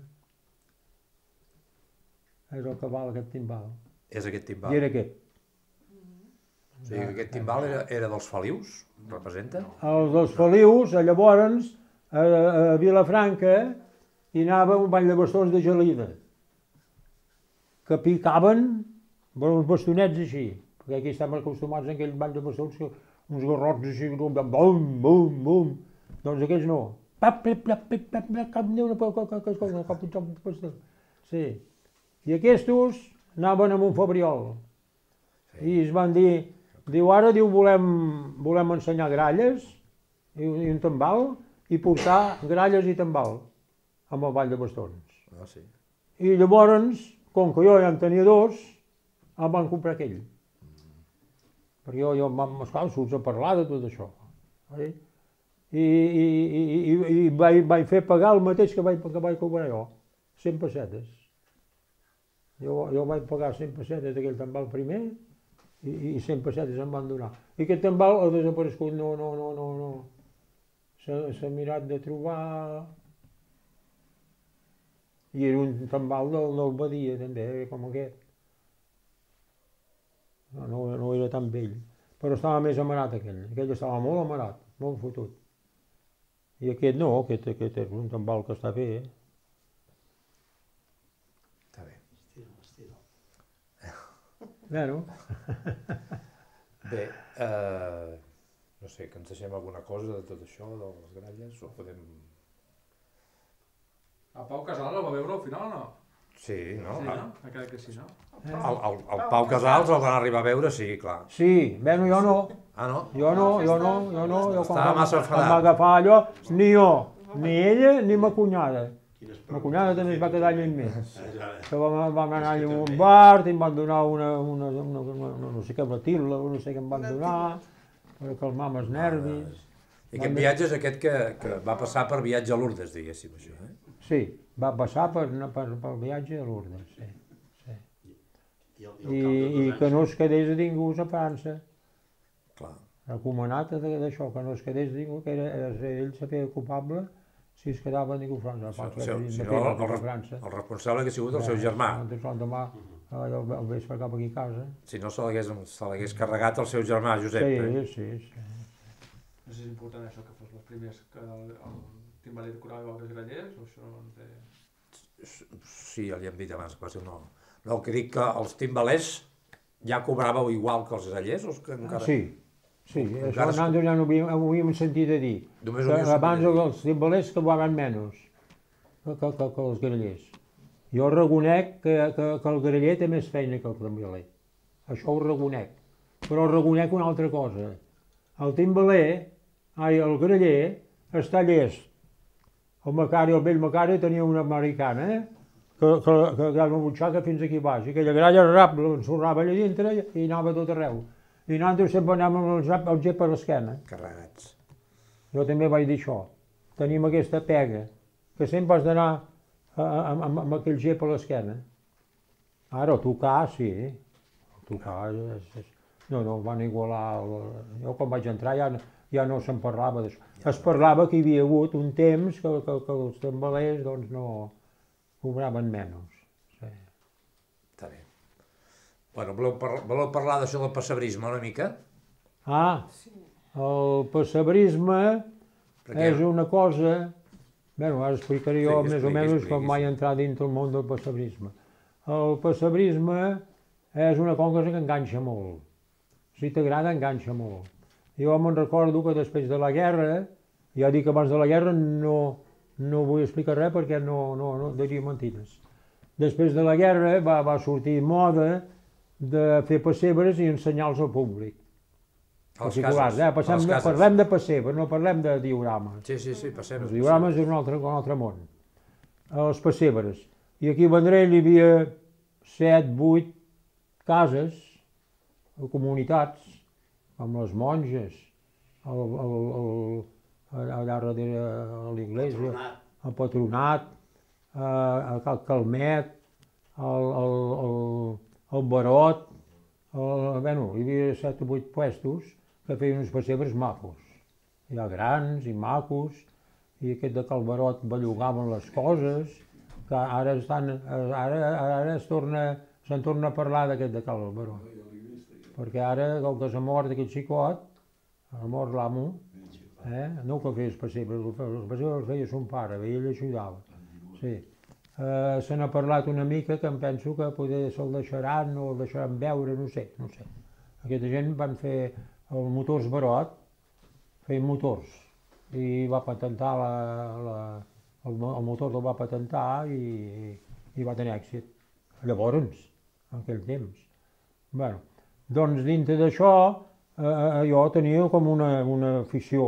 És el que val aquest timbal. És aquest timbal. I era aquest. O sigui, aquest timbal era, era dels Felius, representa? Els dels Felius, llavors, a, a Vilafranca, hi anava un ball de bastons de gelida, que picaven per uns bastonets així, perquè aquí estem acostumats a aquell ball de bastons, que uns garrots així, bum, bum, bum, doncs aquells no. Pap, pap, pap, pap, pap, pap, cap ni una cosa. Sí. I aquests anaven amb un fabriol. I es van dir, diu, ara diu, volem, volem ensenyar gralles i, i un tambal i portar gralles i tambal amb el ball de bastons. Ah, sí. I llavors, com que jo ja en tenia dos, em van comprar aquell. Perquè jo, jo esclar, surts a parlar de tot això. Eh? I, i, i, i, i vaig, vaig fer pagar el mateix que vaig, que vaig cobrar jo, cent pessetes. Jo, jo vaig pagar cent pessetes d'aquell tambal primer i, i cent pessetes em van donar. I aquest tambal ha desaparegut, no, no, no, no, no. S'ha mirat de trobar... I era un tambal del, del Badia, també, com aquest. No, no, no era tan vell, però estava més amarat aquell. Aquell estava molt amarat, molt fotut. I aquest no, aquest, aquest és un tambal que està bé. Eh? Està bé. Estira, estira. Bueno. Bé, eh, no sé, que ens deixem alguna cosa de tot això, de les gralles, o podem... A Pau Casal el va veure al final o no? Sí, no? Sí, no? Ha quedat que sí, no? El, el, el Pau Casals el van arribar a veure, sí, clar. Sí, bueno, jo no. Ah, no? Jo no, jo no, jo no. Jo Estava massa enfadat. Em va agafar allò, ni jo, ni ella, ni ma cunyada. Ma cunyada també es va quedar allà amb mi. Que vam, vam anar allà a un bar, i em van donar una, una, una, una, una no sé què, una tila, no sé què em van donar, per calmar els nervis. I aquest viatge és aquest que, que va passar per viatge a Lourdes, diguéssim, això, eh? Sí, va passar per, per, pel viatge a Lourdes, sí. sí. I, el, I, I que no es quedés ningú a França. Clar. Recomanat d'això, que no es quedés ningú, que era, era ell se feia culpable si es quedava ningú a França. Si, Si, si, si si no, el, a el, França. el responsable hagués sigut el seu germà. Doncs l'endemà el, el vespre cap aquí a casa. Si no se l'hagués se l'hagués carregat el seu germà, Josep. Sí, Eh? sí, sí. No sé si és important això, que fos les primers que el, el timbaler decorava els grallers, o això no té... Sí, ja li hem dit abans, quasi no. No, que dic que els timbalers ja cobràveu igual que els grallers, o que encara... Sí, sí, Encara això es- nosaltres ja no ho havíem, ho havíem sentit a dir. Només ho Que havíeu sentit abans a dir. els timbalers cobraven menys que, que, que, que els grallers. Jo reconec que, que, que el graller té més feina que el timbaler. Això ho reconec. Però reconec una altra cosa. El timbaler, ai, el graller, està llest el Macari, el vell Macari, tenia una americana, eh? que, que, que hi ha una butxaca fins aquí baix, i aquella gralla rap l'ensorrava allà dintre i anava a tot arreu. I nosaltres sempre anàvem amb el gep, el gep a l'esquena. Carregats. Jo també vaig dir això. Tenim aquesta pega, que sempre has d'anar amb, amb aquell gep a l'esquena. Ara, tocar, sí. Tocar, és, és... no, no, van igualar... El... Jo quan vaig entrar ja, ja no se'n parlava d'això. Es parlava que hi havia hagut un temps que, que, que els tambalers doncs, no cobraven menys. Sí. Està bé. Bueno, voleu, par voleu parlar d'això del pessebrisme una mica? Ah, el pessebrisme Perquè... és una cosa... Bé, ara explicaré jo Expliqui, més o expliqui, menys expliqui, com vaig sí. entrar dintre el món del pessebrisme. El pessebrisme és una cosa que enganxa molt. Si t'agrada, enganxa molt. Jo me'n recordo que després de la guerra, ja dic que abans de la guerra no, no vull explicar res perquè no, no, no diria mentides. Després de la guerra va, va sortir moda de fer pessebres i ensenyar-los al públic. Els Particulars, casos. eh? Passem, Els de, casos. parlem de pessebres, no parlem de diorames. Sí, sí, sí, passem. Els diorames és un altre, un altre món. Els pessebres. I aquí a Vendrell hi havia set, vuit cases, o comunitats, amb les monges, el, el, el, allà darrere a l'església, el patronat, eh, el Calmet, el, el, el, el Barot, el, bueno, hi havia set o vuit puestos que feien uns pessebres macos. Hi ha grans i macos, i aquest de Calbarot bellugaven les coses, que ara estan, ara, ara es torna, se'n torna a parlar d'aquest de Calbarot. Perquè ara, com que s'ha mort aquest xicot, ha mort l'amo, eh? No que fes pessebres, els pessebres els feia son pare, i ell ajudava. Sí. Eh, se n'ha parlat una mica que em penso que poder se'l deixaran o el deixaran veure, no sé, no sé. Aquesta gent van fer el Motors Barot, feien motors, i va patentar la, la, el, el motor el va patentar i, i va tenir èxit. Llavors, en aquell temps. Bueno, doncs dintre d'això eh, jo tenia com una, una afició.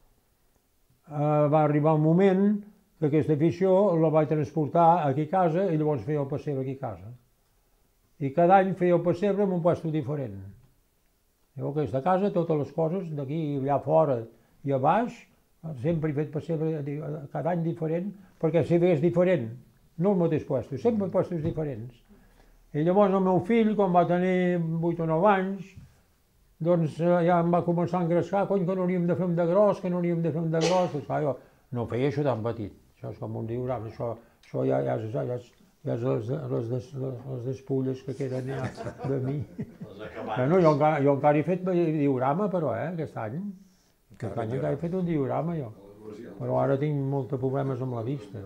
Eh, va arribar un moment que aquesta afició la vaig transportar aquí a casa i llavors feia el pessebre aquí a casa. I cada any feia el pessebre en un lloc diferent. Jo aquesta casa, totes les coses d'aquí i allà fora i a baix, sempre he fet pessebre cada any diferent, perquè sempre és diferent, no el mateix lloc, sempre llocs diferents. I llavors el meu fill, quan va tenir vuit o nou anys, doncs ja em va començar a engrescar, cony, que no hauríem de fer un de gros, que no hauríem de fer un de gros. Esclar, jo no feia això tan petit, això és com un diorama, això, això ja, ja, ja, ja, ja és les, les, les, les despulles que queden ja de mi. Bueno, jo, encara, jo encara he fet diorama, però, eh, aquest any. Aquest any encara he fet un diorama, jo. Però ara tinc molts problemes amb la vista.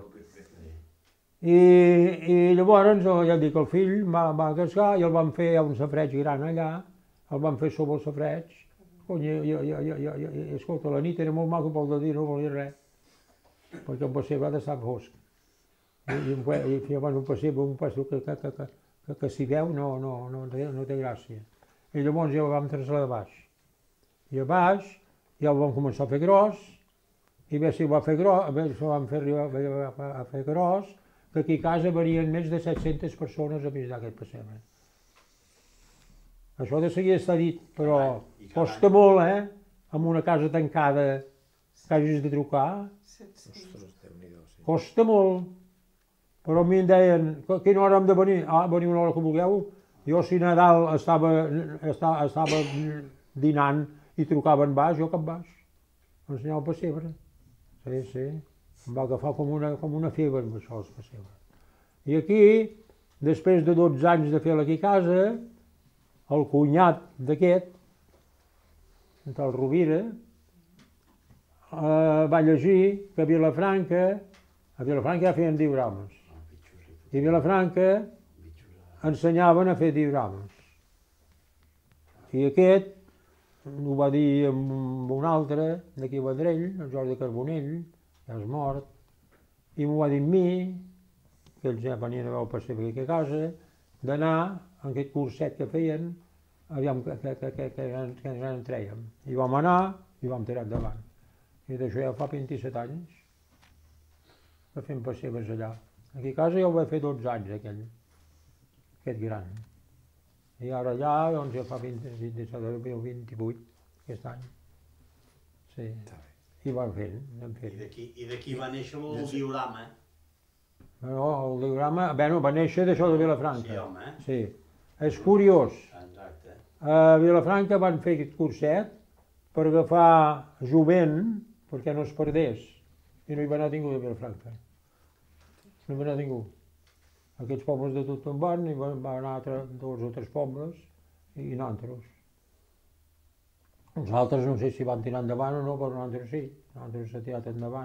I, i llavors, ja dic, el fill va, va cascar i el van fer a un safreig gran allà, el van fer sobre el safreig. Cony, i, i, i, i, i, escolta, la nit era molt maco, però el dia no volia res, perquè el pessebre ha d'estar fosc. I, i, i llavors un pessebre, un pessebre que, que, que, que, que s'hi veu no, no, no, no té gràcia. I llavors ja el vam traslladar a baix. I a baix ja el vam començar a fer gros, i bé si el va fer gros, bé si el vam fer arribar a fer gros, que aquí a casa varien més de set-centes persones a visitar aquest pessebre. Això de seguida està dit, però costa molt, eh? Amb una casa tancada que hagis de trucar. Costa molt. Però a mi em deien, a quina hora hem de venir? Ah, veniu a l'hora que vulgueu. Jo si Nadal estava, estava, estava dinant i trucaven baix, jo cap baix. Ensenyava el pessebre. Sí, sí. Em va agafar com una, com una febre amb això, el pessebre. I aquí, després de dotze anys de fer-la aquí a casa, el cunyat d'aquest, el Rovira, eh, va llegir que a Vilafranca, a Vilafranca ja feien diorames, i a Vilafranca ensenyaven a fer diorames. I aquest ho va dir amb un altre d'aquí a Vendrell, el Jordi Carbonell, ja és mort, i m'ho va dir a mi, que ells ja venien a veure el pessebre aquí a casa, d'anar en aquest curset que feien, aviam que, que, que, que, que, que ens en trèiem. I vam anar i vam tirar endavant. I d'això ja fa vint-i-set anys. que fem pessebres allà. Aquí a casa ja ho vaig fer dotze anys, aquell, aquest gran. I ara allà, doncs ja fa vint, vint-i-vuit, aquest any. Sí, i van fent, anem I fent. d'aquí i d'aquí va néixer el diorama. No, el diorama, bueno, va néixer d'això de Sí, Vilafranca. home. eh? Sí, és curiós. Exacte. A Vilafranca van fer aquest curset per agafar jovent perquè no es perdés. I no hi va anar ningú de Vilafranca. No hi va anar ningú. Aquests pobles de tot en van, i van, van anar a dos o tres pobles i nosaltres. Els altres no sé si van tirar endavant o no, però nosaltres sí. Nosaltres s'ha tirat endavant.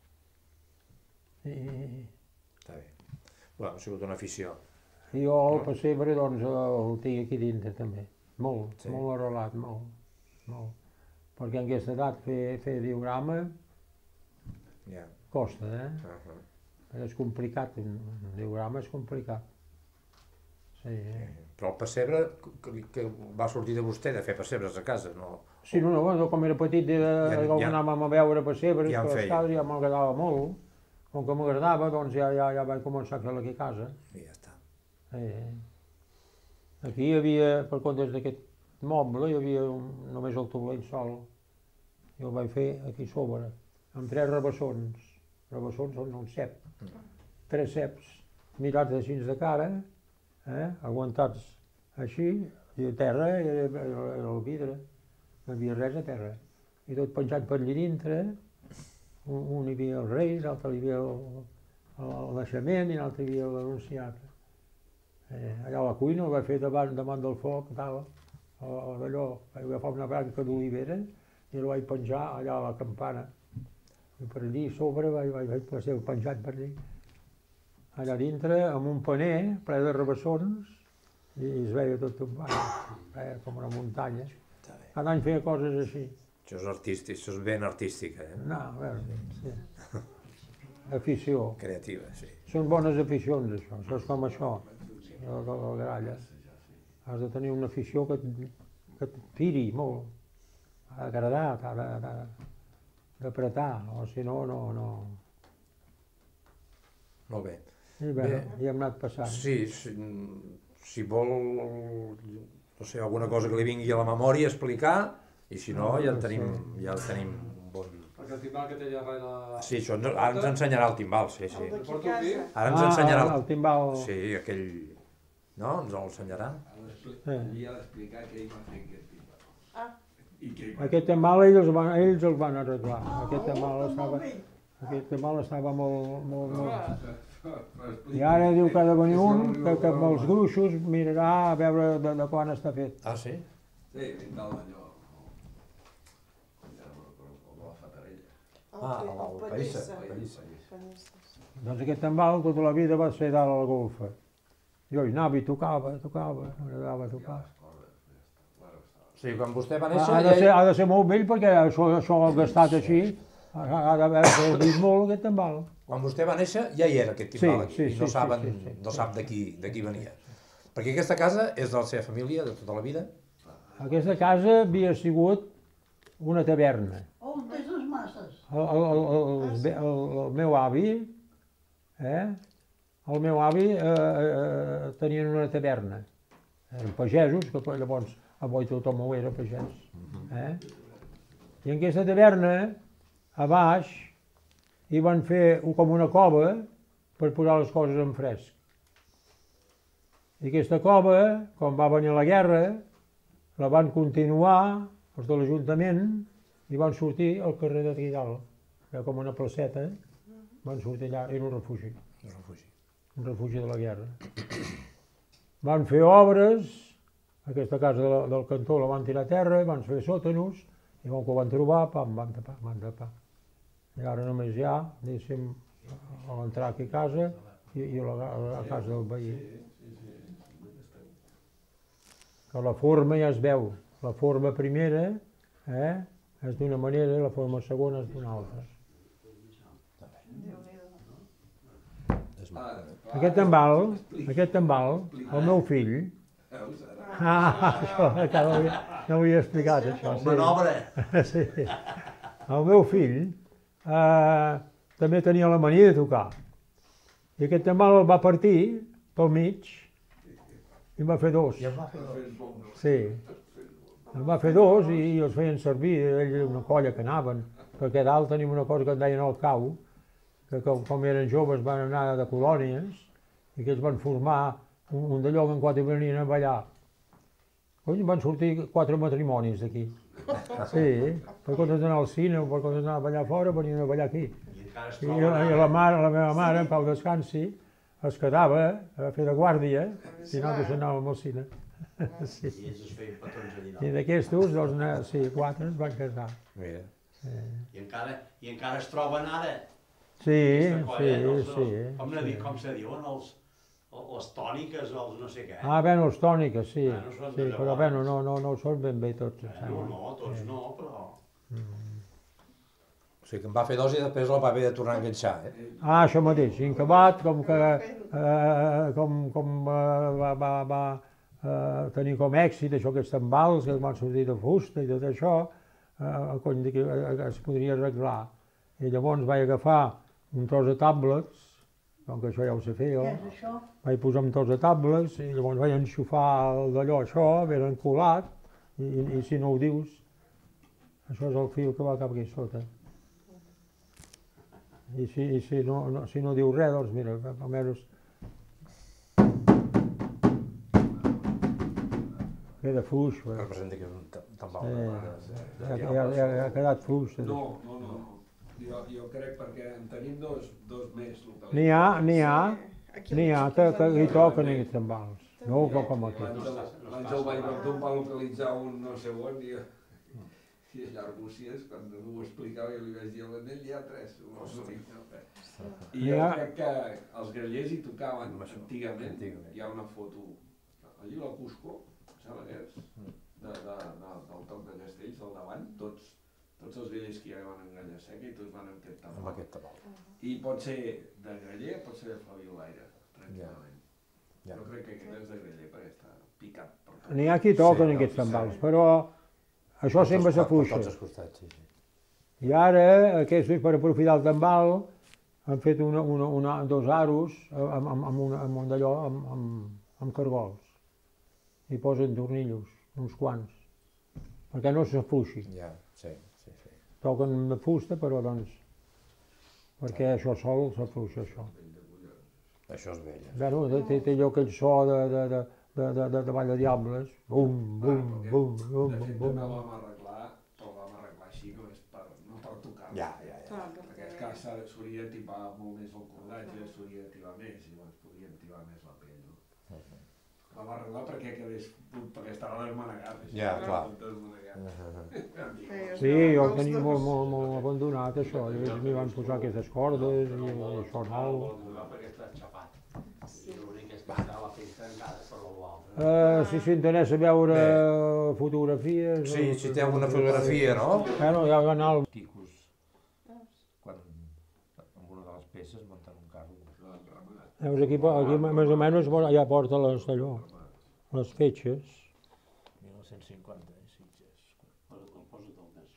I, Està bé. Bueno, ha sigut una afició. i jo el pessebre doncs el tinc aquí dintre també. Molt, Sí. molt arrelat, molt, molt. Perquè en aquesta edat fer, fer diorama Ja. costa, eh? Uh -huh. És complicat, un diorama és complicat. Sí, Però el pessebre, que, que va sortir de vostè de fer pessebres a casa, no? sí no, no, bueno, com era petit, era, Ja- ja, ja- anàvem a veure pessebres, ja en per les feia. cases, ja m'agradava molt. Com que m'agradava, doncs ja, ja, ja vaig començar a fer-la aquí a casa. I ja està. Eh, aquí hi havia, per comptes d'aquest moble, hi havia un, només el taulell sol. Jo el vaig fer aquí a sobre, amb tres rabassons. Rabassons són un cep. Tres ceps mirats així de cara, eh, aguantats així, i a terra era, era el vidre. No hi havia res a terra. I tot penjat per allà dintre, un, un hi havia el rei, l'altre hi havia el, el, el naixement i l'altre hi havia l'anunciat. Eh, allà a la cuina ho vaig fer davant, davant del foc, tal, allò, vaig agafar una branca d'olivera i el vaig penjar allà a la campana. I per allí a sobre vaig, vaig, vaig ser penjat per allí. Allà dintre, amb un paner ple de rabassons, i es veia tot tombant, veia com una muntanya. Està bé. Cada any feia coses així. Això és artístic, això és ben artística, eh? No, a veure, sí. Afició. Creativa, sí. Són bones aficions, això. Això és com això, el, el, el gralla. Has de tenir una afició que, et- que et tiri molt. Ha d'agradar, t'ha de- de- d'apretar, o si no, no, no. Molt bé. I bé, Bé. hi hem anat passant. Sí, si, si vol, no sé, alguna cosa que li vingui a la memòria explicar, i si no, ja el tenim, ja el tenim un bon... Perquè el timbal que té allà darrere... Sí, això ens, ara ens ensenyarà el timbal, sí, sí. El d'aquí Porto a aquí? casa. Ara ens ensenyarà el, el... el timbal. Sí, aquell... No? Ens el ensenyarà? Allí ha d'explicar què hi va fer aquest timbal. Ah. I què hi va Aquest timbal ells, el van, ells el van arreglar. Ah, Aquest timbal oh, estava, molt bé. aquest timbal estava molt, molt, molt... fer. I ara diu que ha de venir un que, que amb els gruixos mirarà a veure de, de quan està fet. Ah, sí? Sí, pintant d'allò. Ja no recordo, el de la fatarella. El, Ah, pe- el- el pallissa. pallissa, pallissa. Pallisses. Doncs aquest timbal tota la vida va ser dalt a la golfa. Jo hi anava i tocava, tocava, m'agradava tocar. Sí, quan vostè va Ha, néixer... ha, de ja- ser, ha de ser molt vell perquè això, això gastat així, ha, ha d'haver vist molt aquest timbal. Quan vostè va néixer ja hi era aquest timbal Sí, aquí, sí, i no, sí, saben, sí, sí, sí. no sap de qui, de qui venia. Perquè aquesta casa és de la seva família, de tota la vida? Aquesta casa havia sigut una taverna. On tens les masses? El, el, el, el, el, el meu avi, eh? El meu avi eh, eh, tenien una taverna. Eren pagesos, que llavors avui tothom ho era pagès. Eh? I en aquesta taverna, a baix, hi van fer com una cova per posar les coses en fresc. I aquesta cova, quan va venir la guerra, la van continuar els de l'Ajuntament i van sortir al carrer de Guidal. Hi ha com una placeta, van sortir allà, era un refugi, Un refugi. un refugi de la guerra. Van fer obres, aquesta casa de la, del cantó la van tirar a terra, van fer sòtanos, i quan ho van trobar, pam, van tapar, van tapar. I ara només hi ha, diguéssim, a l'entrar aquí a casa i, i a, la, a la casa del veí. Que la forma ja es veu. La forma primera eh, és d'una manera i la forma segona és d'una altra. Aquest tambal, aquest tambal, el meu fill... Ah, això, que no, havia, no ho havia explicat, això. El manobre. Sí. El meu fill eh, també tenia la mania de tocar. I aquest tambal el va partir pel mig i en va fer dos. Ja va fer dos. Sí. En va fer dos i els feien servir, ells era una colla que anaven, perquè dalt tenim una cosa que en deien el cau, que com, com eren joves van anar de colònies i que ells van formar un, un d'allò que en quatre venien a ballar. Cony, van sortir quatre matrimonis d'aquí. Sí, per comptes d'anar al cine o per comptes d'anar a ballar fora, venien a ballar aquí. I encara es I, troben i la, mare, la meva mare, en Pau Descansi, es quedava a fer de guàrdia i nosaltres anàvem al cine. Sí. I ells es feien petons allà I dalt. d'aquests dos, dos, sí, quatre es van casar. Mira. I encara, i encara es troben ara. Sí, aquesta colla, sí, els, sí. els, com, ne, sí. com se diuen, els, les tòniques, els no sé què. Ah, bueno, els tòniques, sí, Bueno, són sí, de però llavors. bueno, no, no, no ho són ben bé tots. em no, sembla. no, tots no, però... O sigui que en va fer dos i després el va haver de tornar a enganxar, eh? Ah, això mateix, incabat, com que eh, com, com eh, va, va, va eh, tenir com èxit això, aquests tambals que van sortir de fusta i tot això, eh, cony, que eh, es podria arreglar. I llavors vaig agafar un tros de tàblets, com que això ja ho sé fer jo, Què és això? vaig posar un tros de tàblets i llavors vaig enxufar el d'allò, això, ben encolat, i, i, i si no ho dius, això és el fil que va cap aquí sota. I si, i si, no, no, si no diu res, doncs mira, almenys queda fluix. Eh? Representa que és un ta- tambal. Eh, de- de- Ja, de ja, ja, ja ha quedat fluix. eh? No, no, no. Jo, jo crec perquè en tenim dos, dos més localitzats. N'hi ha, n'hi ha, Aquí n'hi ha que, que hi toquen aquests tambals. No com com aquí. Abans el- abans el Vallbordó em va localitzar un no sé on i, i allà a Arbúcies, quan m'ho explicava, jo li vaig dir a l'Anell hi ha tres. No, no, no. I jo N'hi ha- crec que els grellers hi tocaven antigament. Antigament. Hi ha una foto allí al Cusco, em sembla que és, de, de, de, del toc de Castells, al davant, tots, tots els grellers que hi van en Galla Seca i tots van amb aquest tambal. Amb aquest tambal. I pot ser de greller, pot ser de Flaviolaire, tranquil·lament. Ja. Jo crec que aquest és de greller perquè està picat per tot. N'hi ha qui toquen Sí, aquests sí. tambals, però això sempre Per s'afluixa. tots els costats, sí, sí. I ara, aquests, per aprofitar el tambal, han fet una, una, una, dos aros amb, amb, amb, una, amb un d'allò, amb, amb, amb cargols. I posen tornillos, uns quants, perquè no s'afluixi. Ja, sí, sí, sí. Toquen de fusta, però doncs, perquè això sol s'afluixa, això. Això és vell. Bueno, té, té allò aquell so de, de, de, de, de, de, de Vall de Diables, bum, bum, bum, bum, De fet, bum, també el bum. vam arreglar, però el vam arreglar així, no és per, no per tocar. Ja, ja, ja. Clar, En perquè... aquest cas s'ha- s'hauria de tipar molt més el cordatge, s'hauria de tibar més, i llavors podríem tibar més la pell, no? Vam arreglar perquè quedés, perquè estava desmanegat. això. Ja, clar. Desmanegat. Sí, jo ho tenia molt, molt, molt abandonat, això. I ells m'hi van posar aquestes cordes i, i això nou. Perquè està xapat. I l'únic és que està la pell tancada per l'altre. Uh, si s'interessa veure fotografies... Sí, si té alguna fotografia, no? Bueno, ja va anar al... Quicos, quan amb una de les peces munten un carro. Veus, aquí, aquí més o menys ja porta les, allò, les fetges. mil nou-cents cinquanta, eh, Sitges. El posa't el més.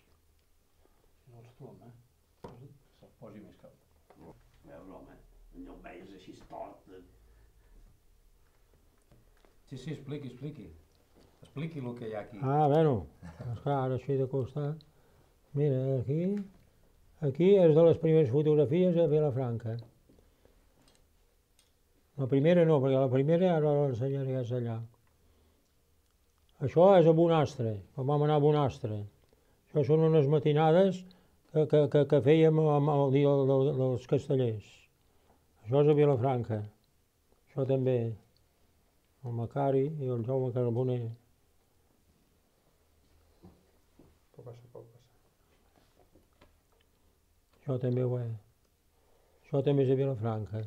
No els tu, home. Se'l posi més cap. A veure, home, allò el veies així tort. De... Sí, sí, expliqui, expliqui. Expliqui el que hi ha aquí. Ah, bueno, esclar, ara així de costat. Mira, aquí, aquí és de les primeres fotografies a Vilafranca. La primera no, perquè la primera ara l'ensenyaré és allà. Això és a Bonastre, quan vam anar a Bonastre. Això són unes matinades que, que, que, que fèiem amb el dia del- dels castellers. Això és a Vilafranca. Això també. El Macari i el Jaume Carboner. Pot passar, pot passar. Això també ho és. Això també és a Vilafranca.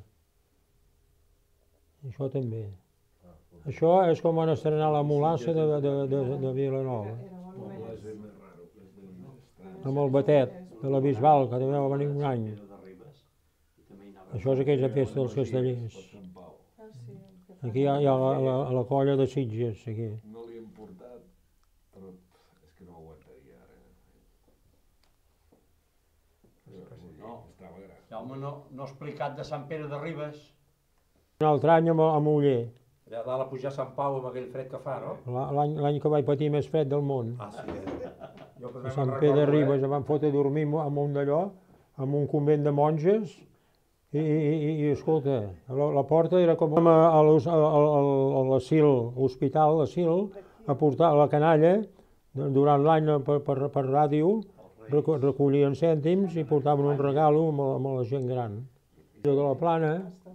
I això també. Això és com van estrenar la mulassa de, de, de, de Vilanova. Era bon moment. Amb el batet de la Bisbal, que també va venir un any. Això és aquella festa dels castellers. Ah, sí, el que Aquí hi ha, hi ha la, la, la colla de Sitges, aquí. No li hem portat, però és que no aguantaria ara. No. Estava gran. Jaume, no, no ha explicat de Sant Pere de Ribes. Un altre any amb, amb Uller, Allà dalt a pujar a Sant Pau amb aquell fred que fa, no? la- l'any l'any que vaig patir més fred del món. Ah, sí. eh? Jo que A me'n Sant recordo, Pere de Ribes, eh? em van fotre a dormir amb un d'allò, amb un convent de monges, i, i, i, i escolta, la, la porta era com a, a l'hos- a- a- a l'asil, hospital, l'asil, a portar la canalla, de- durant l'any per, per, per ràdio, reco- recollien cèntims i portaven un regalo amb, la- amb la gent gran. Jo de la Plana,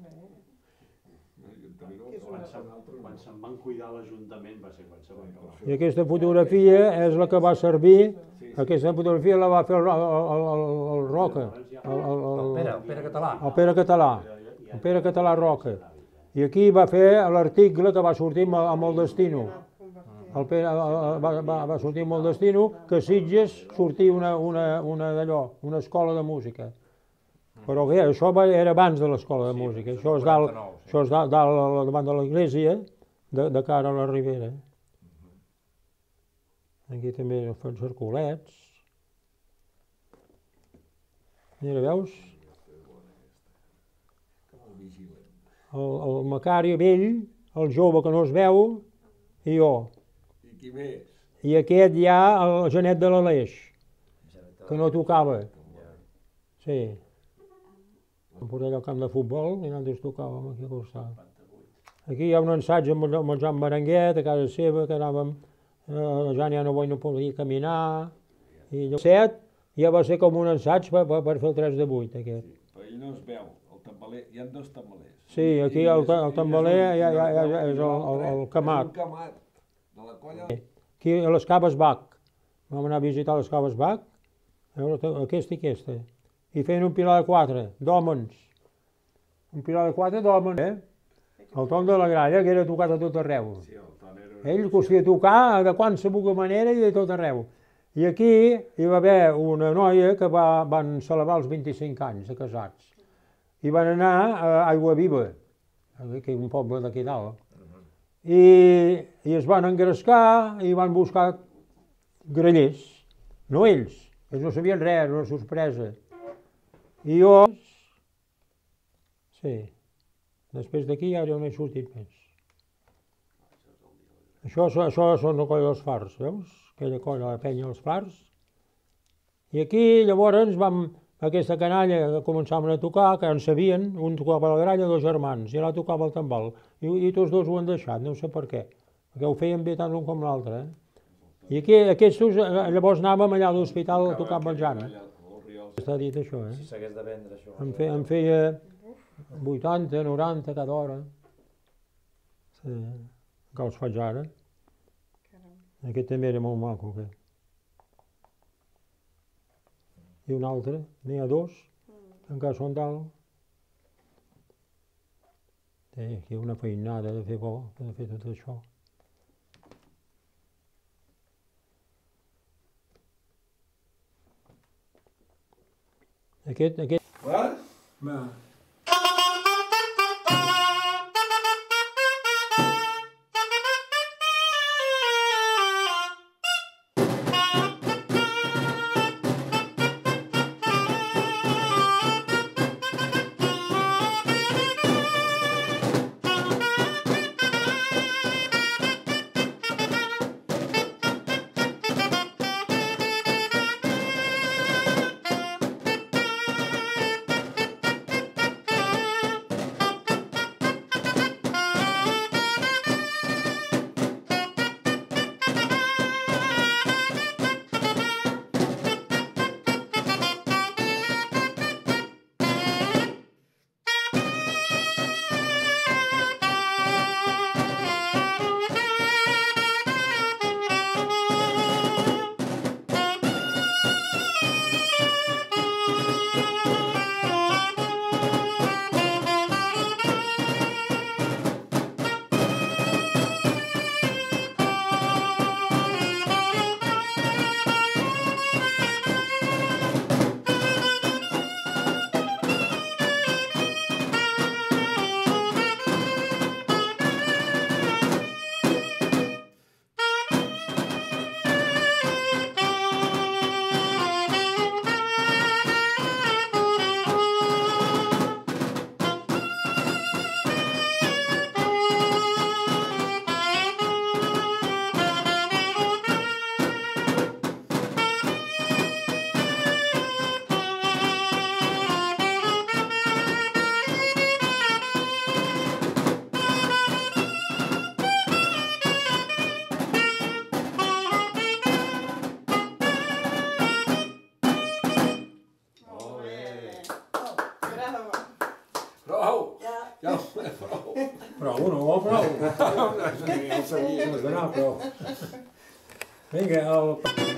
Quan se'n quan se'n van cuidar a l'Ajuntament va ser quan se va acabar. i aquesta fotografia és la que va servir, aquesta fotografia la va fer el, el, el, el, el Roca, el, el, El el, Pere, el Pere Català. el Pere Català, el Pere Català Roca. I aquí va fer l'article que va sortir amb, amb el destino. El Pere va, va, va sortir amb el destino que a Sitges sortia una, una, una d'allò, una escola de música. Però bé, això va, era abans de l'escola de música. Això és dalt, això és dalt, dalt davant de l'església, de, de cara a la Ribera. Aquí també fan circulets. Mira, veus? El, el Macari vell, el jove que no es veu, i jo. I qui més? I aquest ja, el Genet de l'Aleix, que no tocava. Sí. Vam posar allà al camp de futbol i nosaltres tocàvem aquí al costat. Aquí hi ha un ensaig amb el amb el Joan Berenguet, a casa seva, que anàvem, eh, ja no, no podia caminar. I el set ja va ser com un ensaig per, per, per fer el tres de vuit, aquest. Però ell no es veu, el tambaler, hi ha dos tambalers. Sí, aquí el, ta- el tambaler ja, ja, ja, ja és el, el, el camat. Un camat, de la colla. Aquí a les Caves Bach. Vam anar a visitar les Caves Bach, a veure, aquesta i aquesta. I feien un pilar de quatre, d'hòmens. Un pilar de quatre d'hòmens, eh? El Tom de la Gralla, que era tocat a tot arreu. Sí, el Ton era... Ell cosia tocar de qualsevol manera i de tot arreu. I aquí hi va haver una noia que va, van celebrar els vint-i-cinc anys de casats. I van anar a Aigua Viva, que és un poble d'aquí dalt. I, I es van engrescar i van buscar grallers. No ells, ells no sabien res, era una sorpresa. I jo... Sí, després d'aquí ja no he sortit més. Això, això són la colla dels Fars, veus? Aquella colla, la penya dels Fars. I aquí llavors vam, aquesta canalla que començaven a tocar, que en sabien, un tocava la gralla, dos germans, i l'altre tocava el tambal. I, i tots dos ho han deixat, no sé per què, perquè ho feien bé tant l'un com l'altre. Eh? I aquí, aquests, llavors anàvem allà a l'hospital a tocar amb el Jan. Està dit això, eh? Si s'hagués de vendre això. Em feia, em feia vuitanta, noranta cada hora. Sí, que els faig ara. Aquest també era molt maco, aquest. I un altre, n'hi ha dos, que encara són dalt. Té aquí una feinada de fer bo, de fer tot això. Aquest, aquest... Va? Va. Prou! Ja, Ja, prou! Prou, no, prou. No, no, és que ja ho sabia. Doncs d'anar, prou. Vinga, el...